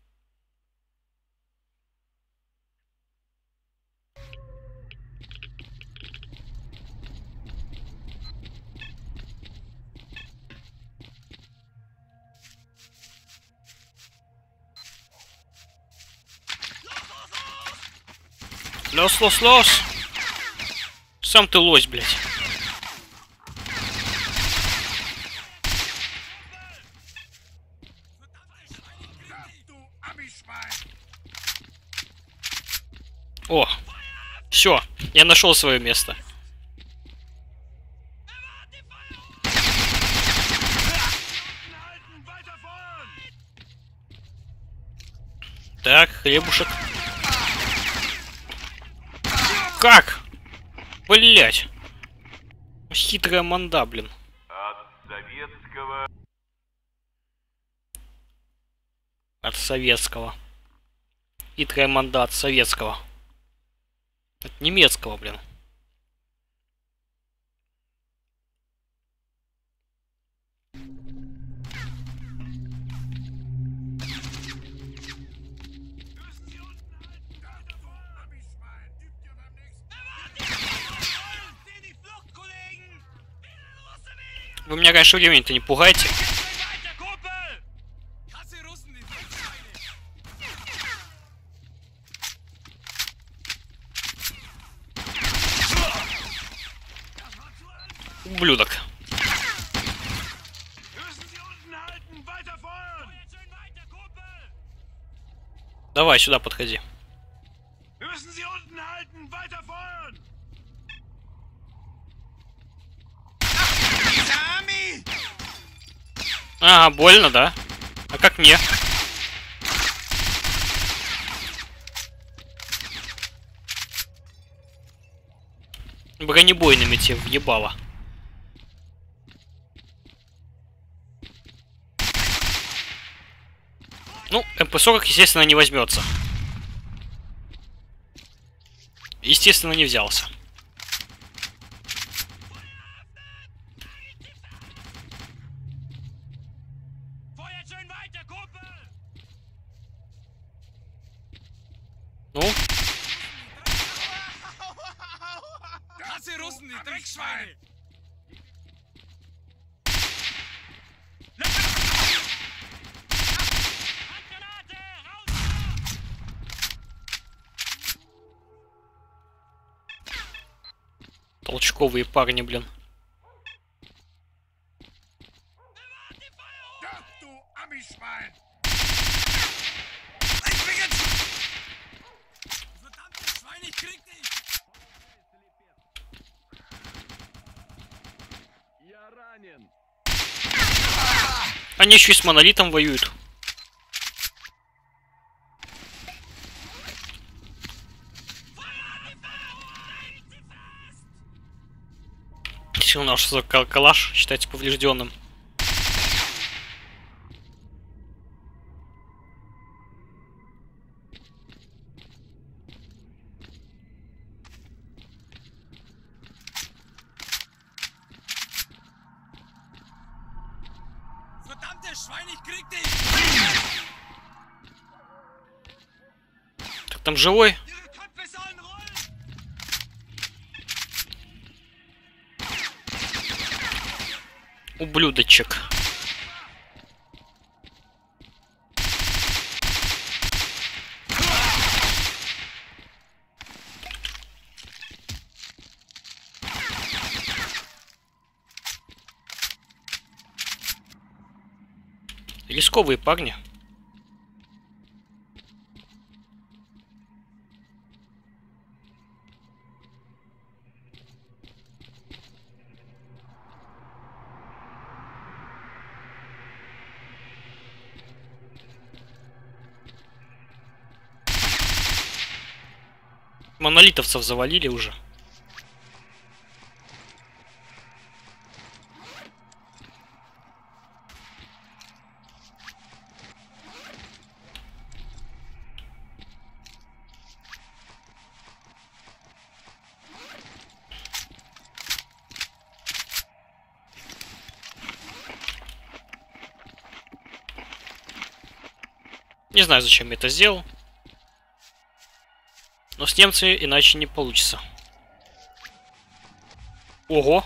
A: Лос, лос, лос. Сам ты лось, блядь. О, все, я нашел свое место. Так, хлебушек. Как? Блять. Хитрая манда, блин.
C: От советского...
A: От советского. Хитрая манда от советского. От немецкого, блин. Вы меня, конечно, времени-то не пугайте. Ублюдок.
B: Müssen Sie unten halten! Weiter feuern!
A: Давай, сюда подходи.
B: Müssen Sie unten halten! Weiter feuern! Sami!
A: А, больно, да? А как мне? Бронебойными тебе въебало. Ну, эм пэ сорок, естественно, не возьмется. Естественно, не взялся. Ну?
B: Das sind Russen, die Dreckschweine!
A: Толчковые парни, блин.
B: Stirb, du Ami-Schwein! Ich bin jetzt... Verdammte Schweine, ich krieg dich! Я ранен!
A: Они еще и с монолитом воюют. Наш калаш считается поврежденным. Так там живой? Ублюдочек. Рисковые парни. Монолитовцев завалили уже. Не знаю, зачем я это сделал. Но с немцами иначе не получится. Ого!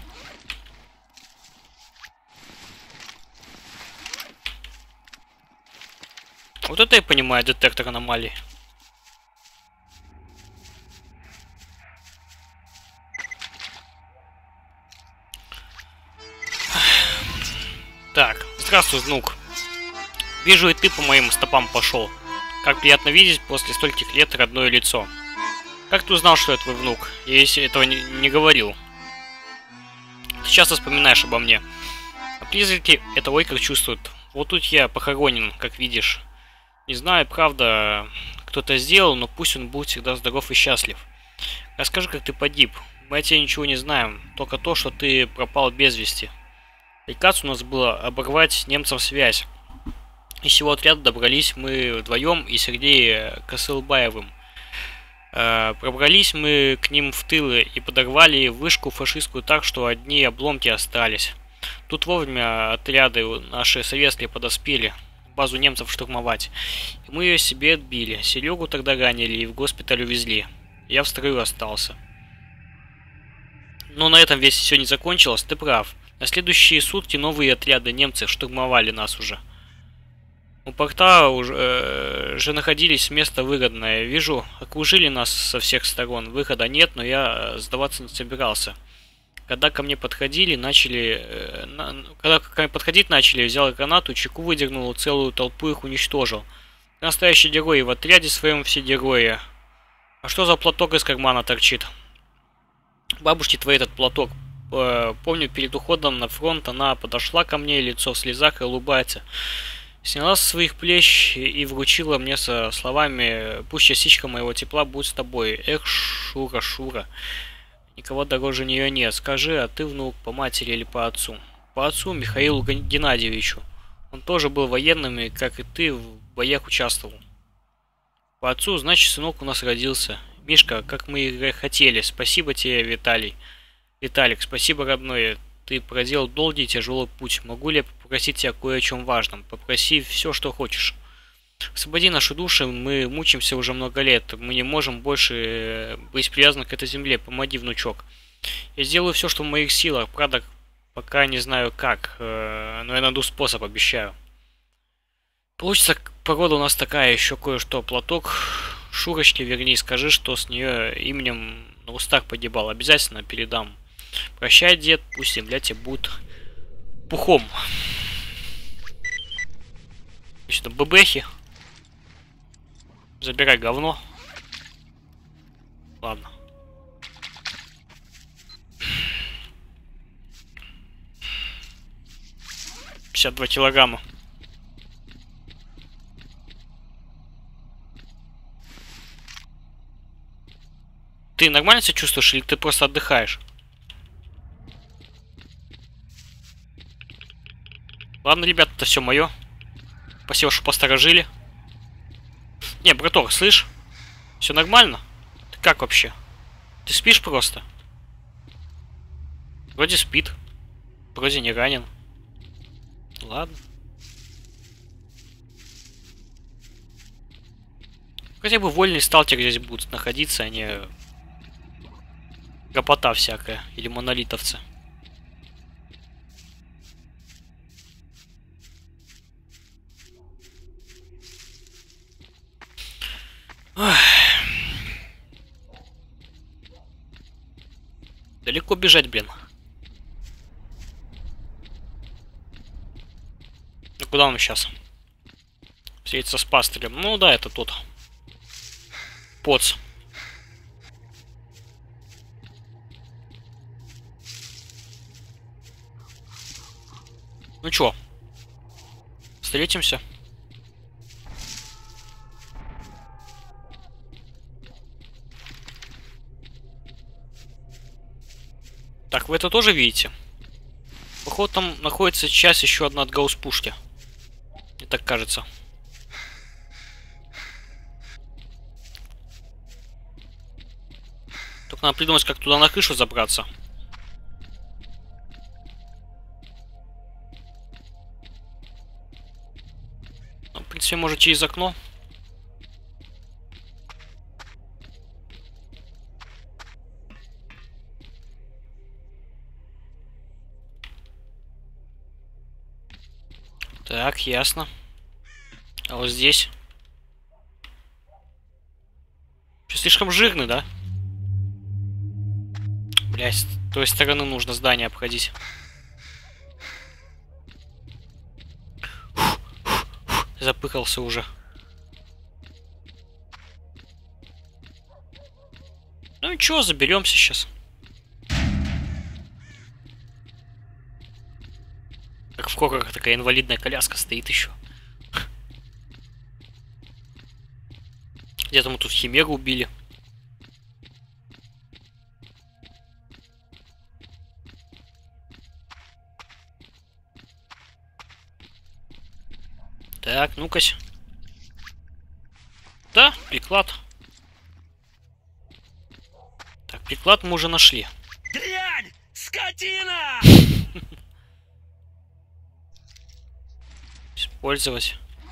A: Вот это я понимаю, детектор аномалий. Так, здравствуй, внук. Вижу, и ты по моим стопам пошел. Как приятно видеть после стольких лет родное лицо. Как ты узнал, что я твой внук? Я если этого не, не говорил. Ты часто вспоминаешь обо мне. А призраки это ой как чувствуют. Вот тут я похоронен, как видишь. Не знаю, правда, кто это сделал, но пусть он будет всегда здоров и счастлив. Расскажи, как ты погиб. Мы о тебе ничего не знаем, только то, что ты пропал без вести. Приказ у нас было оборвать немцам связь. Из всего отряда добрались мы вдвоем и Сергеем Косылбаевым. Э, пробрались мы к ним в тылы и подорвали вышку фашистскую так, что одни обломки остались. Тут вовремя отряды наши советские подоспели базу немцев штурмовать. И мы ее себе отбили. Серегу тогда ранили и в госпиталь увезли. Я в строю остался. Но на этом весь все не закончилось, ты прав. На следующие сутки новые отряды немцев штурмовали нас уже. У порта уже, э, же находились место выгодное. Вижу, окружили нас со всех сторон. Выхода нет, но я сдаваться не собирался. Когда ко мне подходили, начали... Э, на, когда ко мне подходить начали, взял гранату, чеку выдернул, целую толпу их уничтожил. Настоящий герой, в отряде своем все герои. А что за платок из кармана торчит? Бабушке твоей этот платок. Э, помню, перед уходом на фронт она подошла ко мне, лицо в слезах и улыбается. Сняла со своих плеч и вручила мне со словами: «Пусть частичка моего тепла будет с тобой». Эх, Шура, Шура. Никого дороже нее нет. Скажи, а ты внук по матери или по отцу? По отцу, Михаилу Геннадьевичу. Он тоже был военным, и, как и ты, в боях участвовал. По отцу, значит, сынок у нас родился. Мишка, как мы и хотели. Спасибо тебе, Виталий. Виталик, спасибо, родной. Ты проделал долгий и тяжелый путь. Могу ли я попросить тебя кое о чем важном? Попроси все, что хочешь. Освободи наши души, мы мучимся уже много лет. Мы не можем больше быть привязаны к этой земле. Помоги, внучок. Я сделаю все, что в моих силах. Правда, пока не знаю как. Но я найду способ, обещаю. Получится, погода у нас такая, еще кое-что. Платок Шурочке верни, скажи, что с нее именем на устах погибал. Обязательно передам. Прощай, дед, пусть земля тебе будет пухом. Что, бэбэхи? Забирай говно. Ладно. пятьдесят два килограмма. Ты нормально себя чувствуешь или ты просто отдыхаешь? Ладно, ребята, это все мое. Спасибо, что посторожили. Не, браток, слышь? Все нормально? Ты как вообще? Ты спишь просто? Вроде спит. Вроде не ранен. Ладно. Хотя бы вольный сталкер здесь будет находиться, а не гопота всякая. Или монолитовцы. Ох. Далеко бежать, блин. Ну куда он сейчас? Встретиться с пастырем. Ну да, это тот. Поц. Ну чё? Встретимся? Так, вы это тоже видите? Походу там находится сейчас еще одна от гаусс-пушки. Мне так кажется. Только надо придумать, как туда на крышу забраться. Ну, в принципе, может через окно. Так, ясно. А вот здесь? Что, слишком жирный, да? Блять, с той стороны нужно здание обходить. Фух, фух, фух, запыхался уже. Ну и чё, заберемся сейчас. Как в Коках такая инвалидная коляска стоит еще. Где-то мы тут химеру убили. Так, ну-кась. Да, приклад. Так, приклад мы уже нашли.
B: Дрянь! Скотина!
A: Использовать.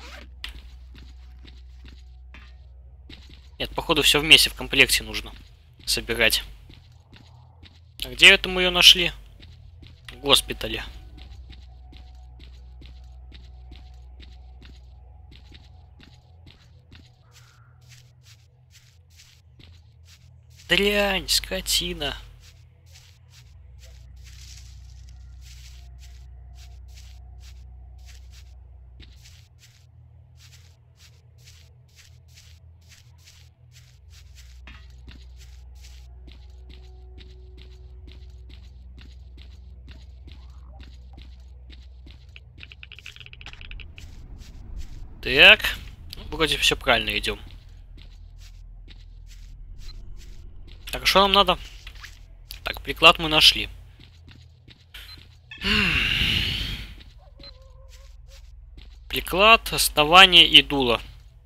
A: Нет, походу все вместе в комплекте нужно собирать. А где это мы ее нашли? В госпитале. Дрянь, скотина. Так. Вроде все правильно идем. Так, что нам надо? Так, приклад мы нашли. Приклад, основание и дуло.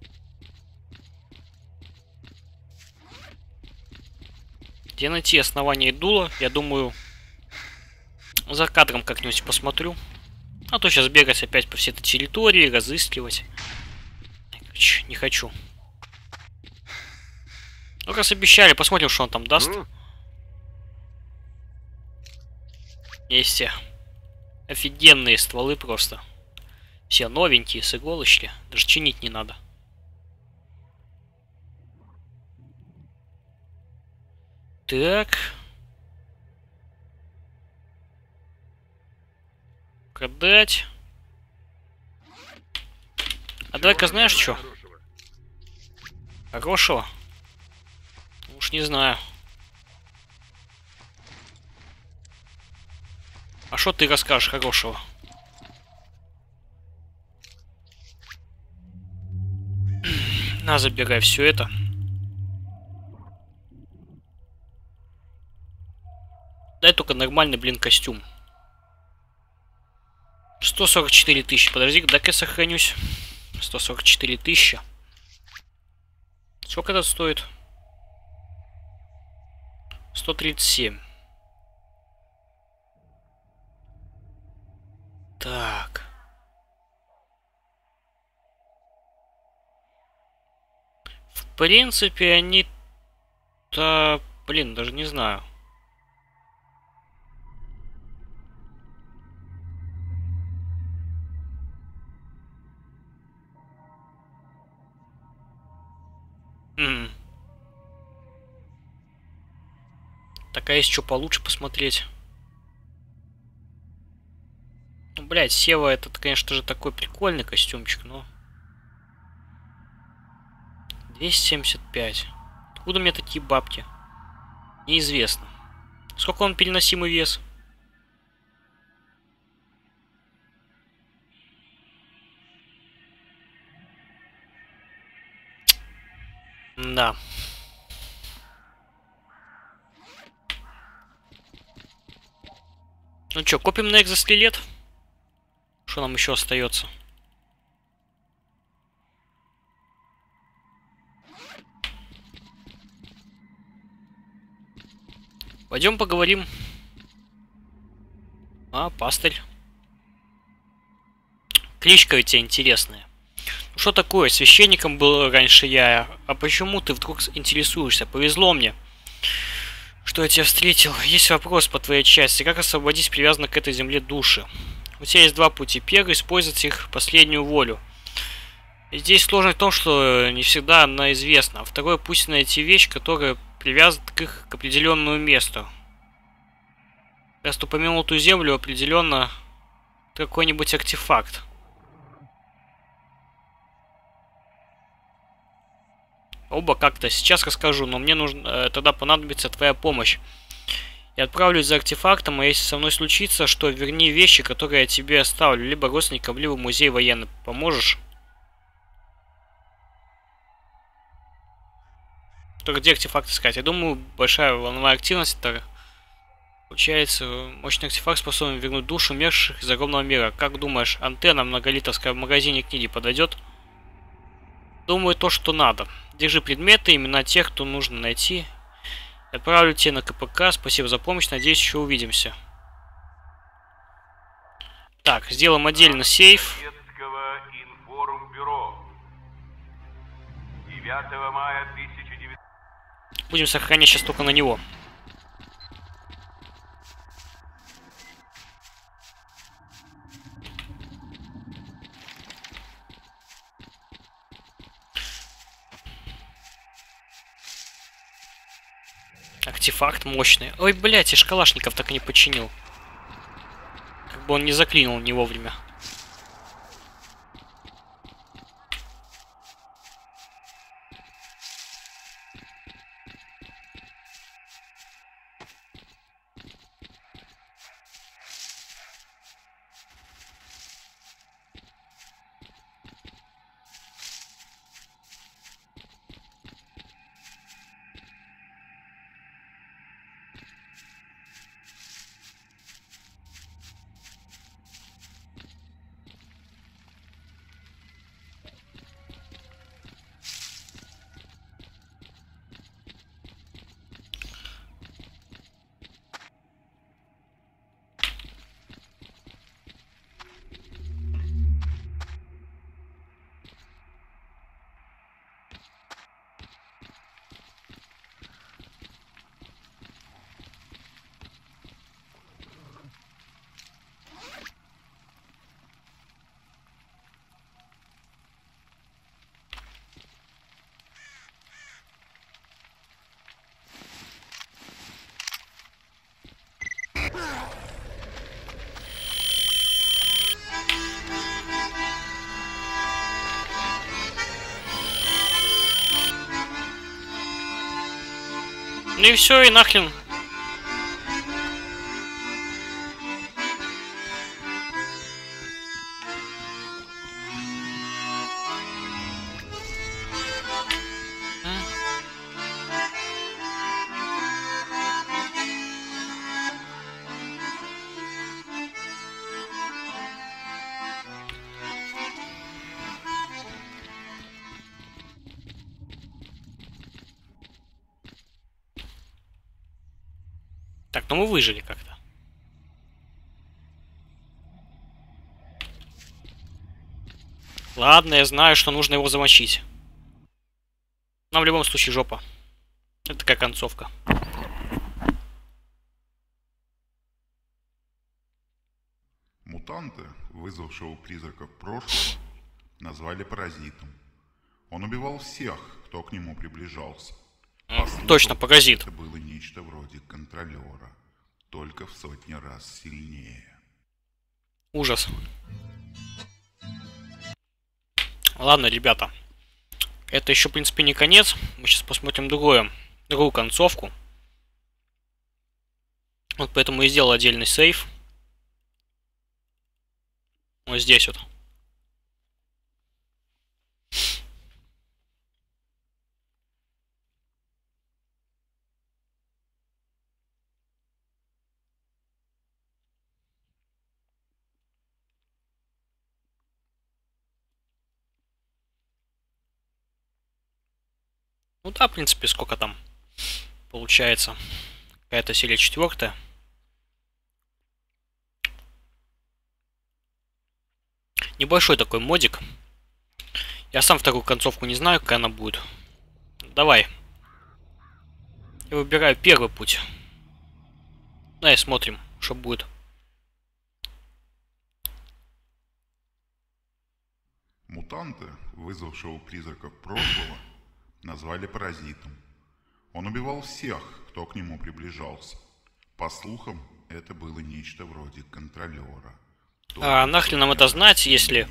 A: Где найти основание и дуло? Я думаю, за кадром как-нибудь посмотрю. А то сейчас бегать опять по всей этой территории, разыскивать. Не хочу. Ну, раз обещали, посмотрим, что он там даст. Есть все офигенные стволы просто. Все новенькие, с иголочки. Даже чинить не надо. Так. Продать. А давай-ка знаешь что? Хорошего? Уж не знаю. А что ты расскажешь хорошего? На, забирай все это. Дай только нормальный, блин, костюм. сто сорок четыре тысячи. Подожди, дай-ка я сохранюсь. сто сорок четыре тысячи. Сколько это стоит? сто тридцать семь. Так. В принципе, они-то... Блин, даже не знаю. М-м. Так, а есть что получше посмотреть? Ну, блядь, Сева, это, конечно же, такой прикольный костюмчик, но... двести семьдесят пять. Откуда у меня такие бабки? Неизвестно. Сколько он переносимый вес? Да. Ну что, копим на экзоскелет? Что нам еще остается? Пойдем поговорим. А, пастырь. Кличка у тебя интересная. Ну, что такое? Священником был раньше я. А почему ты вдруг интересуешься? Повезло мне, что я тебя встретил. Есть вопрос по твоей части. Как освободить привязанных к этой земле души? У тебя есть два пути. Первый — использовать их последнюю волю. И здесь сложность в том, что не всегда она известна. А второй — пусть найти вещь, которая привязывает к их к определенному месту. Раз ты упомянул ту землю, определенно какой-нибудь артефакт. Оба как-то сейчас расскажу, но мне нужно э, тогда понадобится твоя помощь. Я отправлюсь за артефактом, а если со мной случится, что верни вещи, которые я тебе оставлю, либо родственникам, либо в музей военный. Поможешь? Только где артефакт искать? Я думаю, большая волновая активность это получается. Мощный артефакт способен вернуть душу умерших из огромного мира. Как думаешь, антенна многолитровская в магазине книги подойдет? Думаю, то, что надо. Держи предметы, имена тех, кто нужно найти. Отправлю тебя на КПК. Спасибо за помощь. Надеюсь, еще увидимся. Так, сделаем отдельно сейф.
C: девятого мая тысяча девятьсот...
A: Будем сохранять сейчас только на него. Артефакт мощный. Ой, блядь, я ж калашников так и не починил. Как бы он не заклинил не вовремя. Ну и все, и нахрен. Так, ну мы выжили как-то. Ладно, я знаю, что нужно его замочить. Нам в любом случае жопа. Это такая концовка.
D: Мутанта, вызвавшего призраков прошлого, назвали паразитом. Он убивал всех, кто к нему приближался. По слухам,
A: Точно, паразит.
D: Это было нечто вроде контролера, только в сотни раз сильнее.
A: Ужас. Ладно, ребята. Это еще, в принципе, не конец. Мы сейчас посмотрим другое, другую концовку. Вот поэтому и сделал отдельный сейв. Вот здесь вот. Ну да, в принципе, сколько там получается. Какая-то серия четвертая. Небольшой такой модик. Я сам вторую концовку не знаю, какая она будет. Давай. Я выбираю первый путь. Да и смотрим, что будет.
D: Мутанта, вызвавшего призраков прошлого, назвали паразитом. Он убивал всех, кто к нему приближался. По слухам, это было нечто вроде контролера.
A: А нахрен нам это знать, если...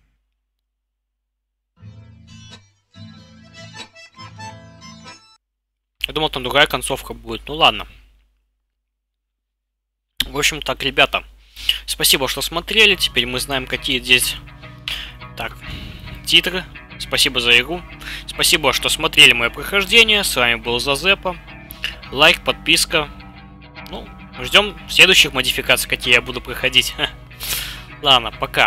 A: Я думал, там другая концовка будет. Ну ладно. В общем так, ребята. Спасибо, что смотрели. Теперь мы знаем, какие здесь... Так, титры. Спасибо за игру. Спасибо, что смотрели мое прохождение. С вами был Зазепа. Лайк, подписка. Ну, ждем следующих модификаций, какие я буду проходить. Ладно, пока.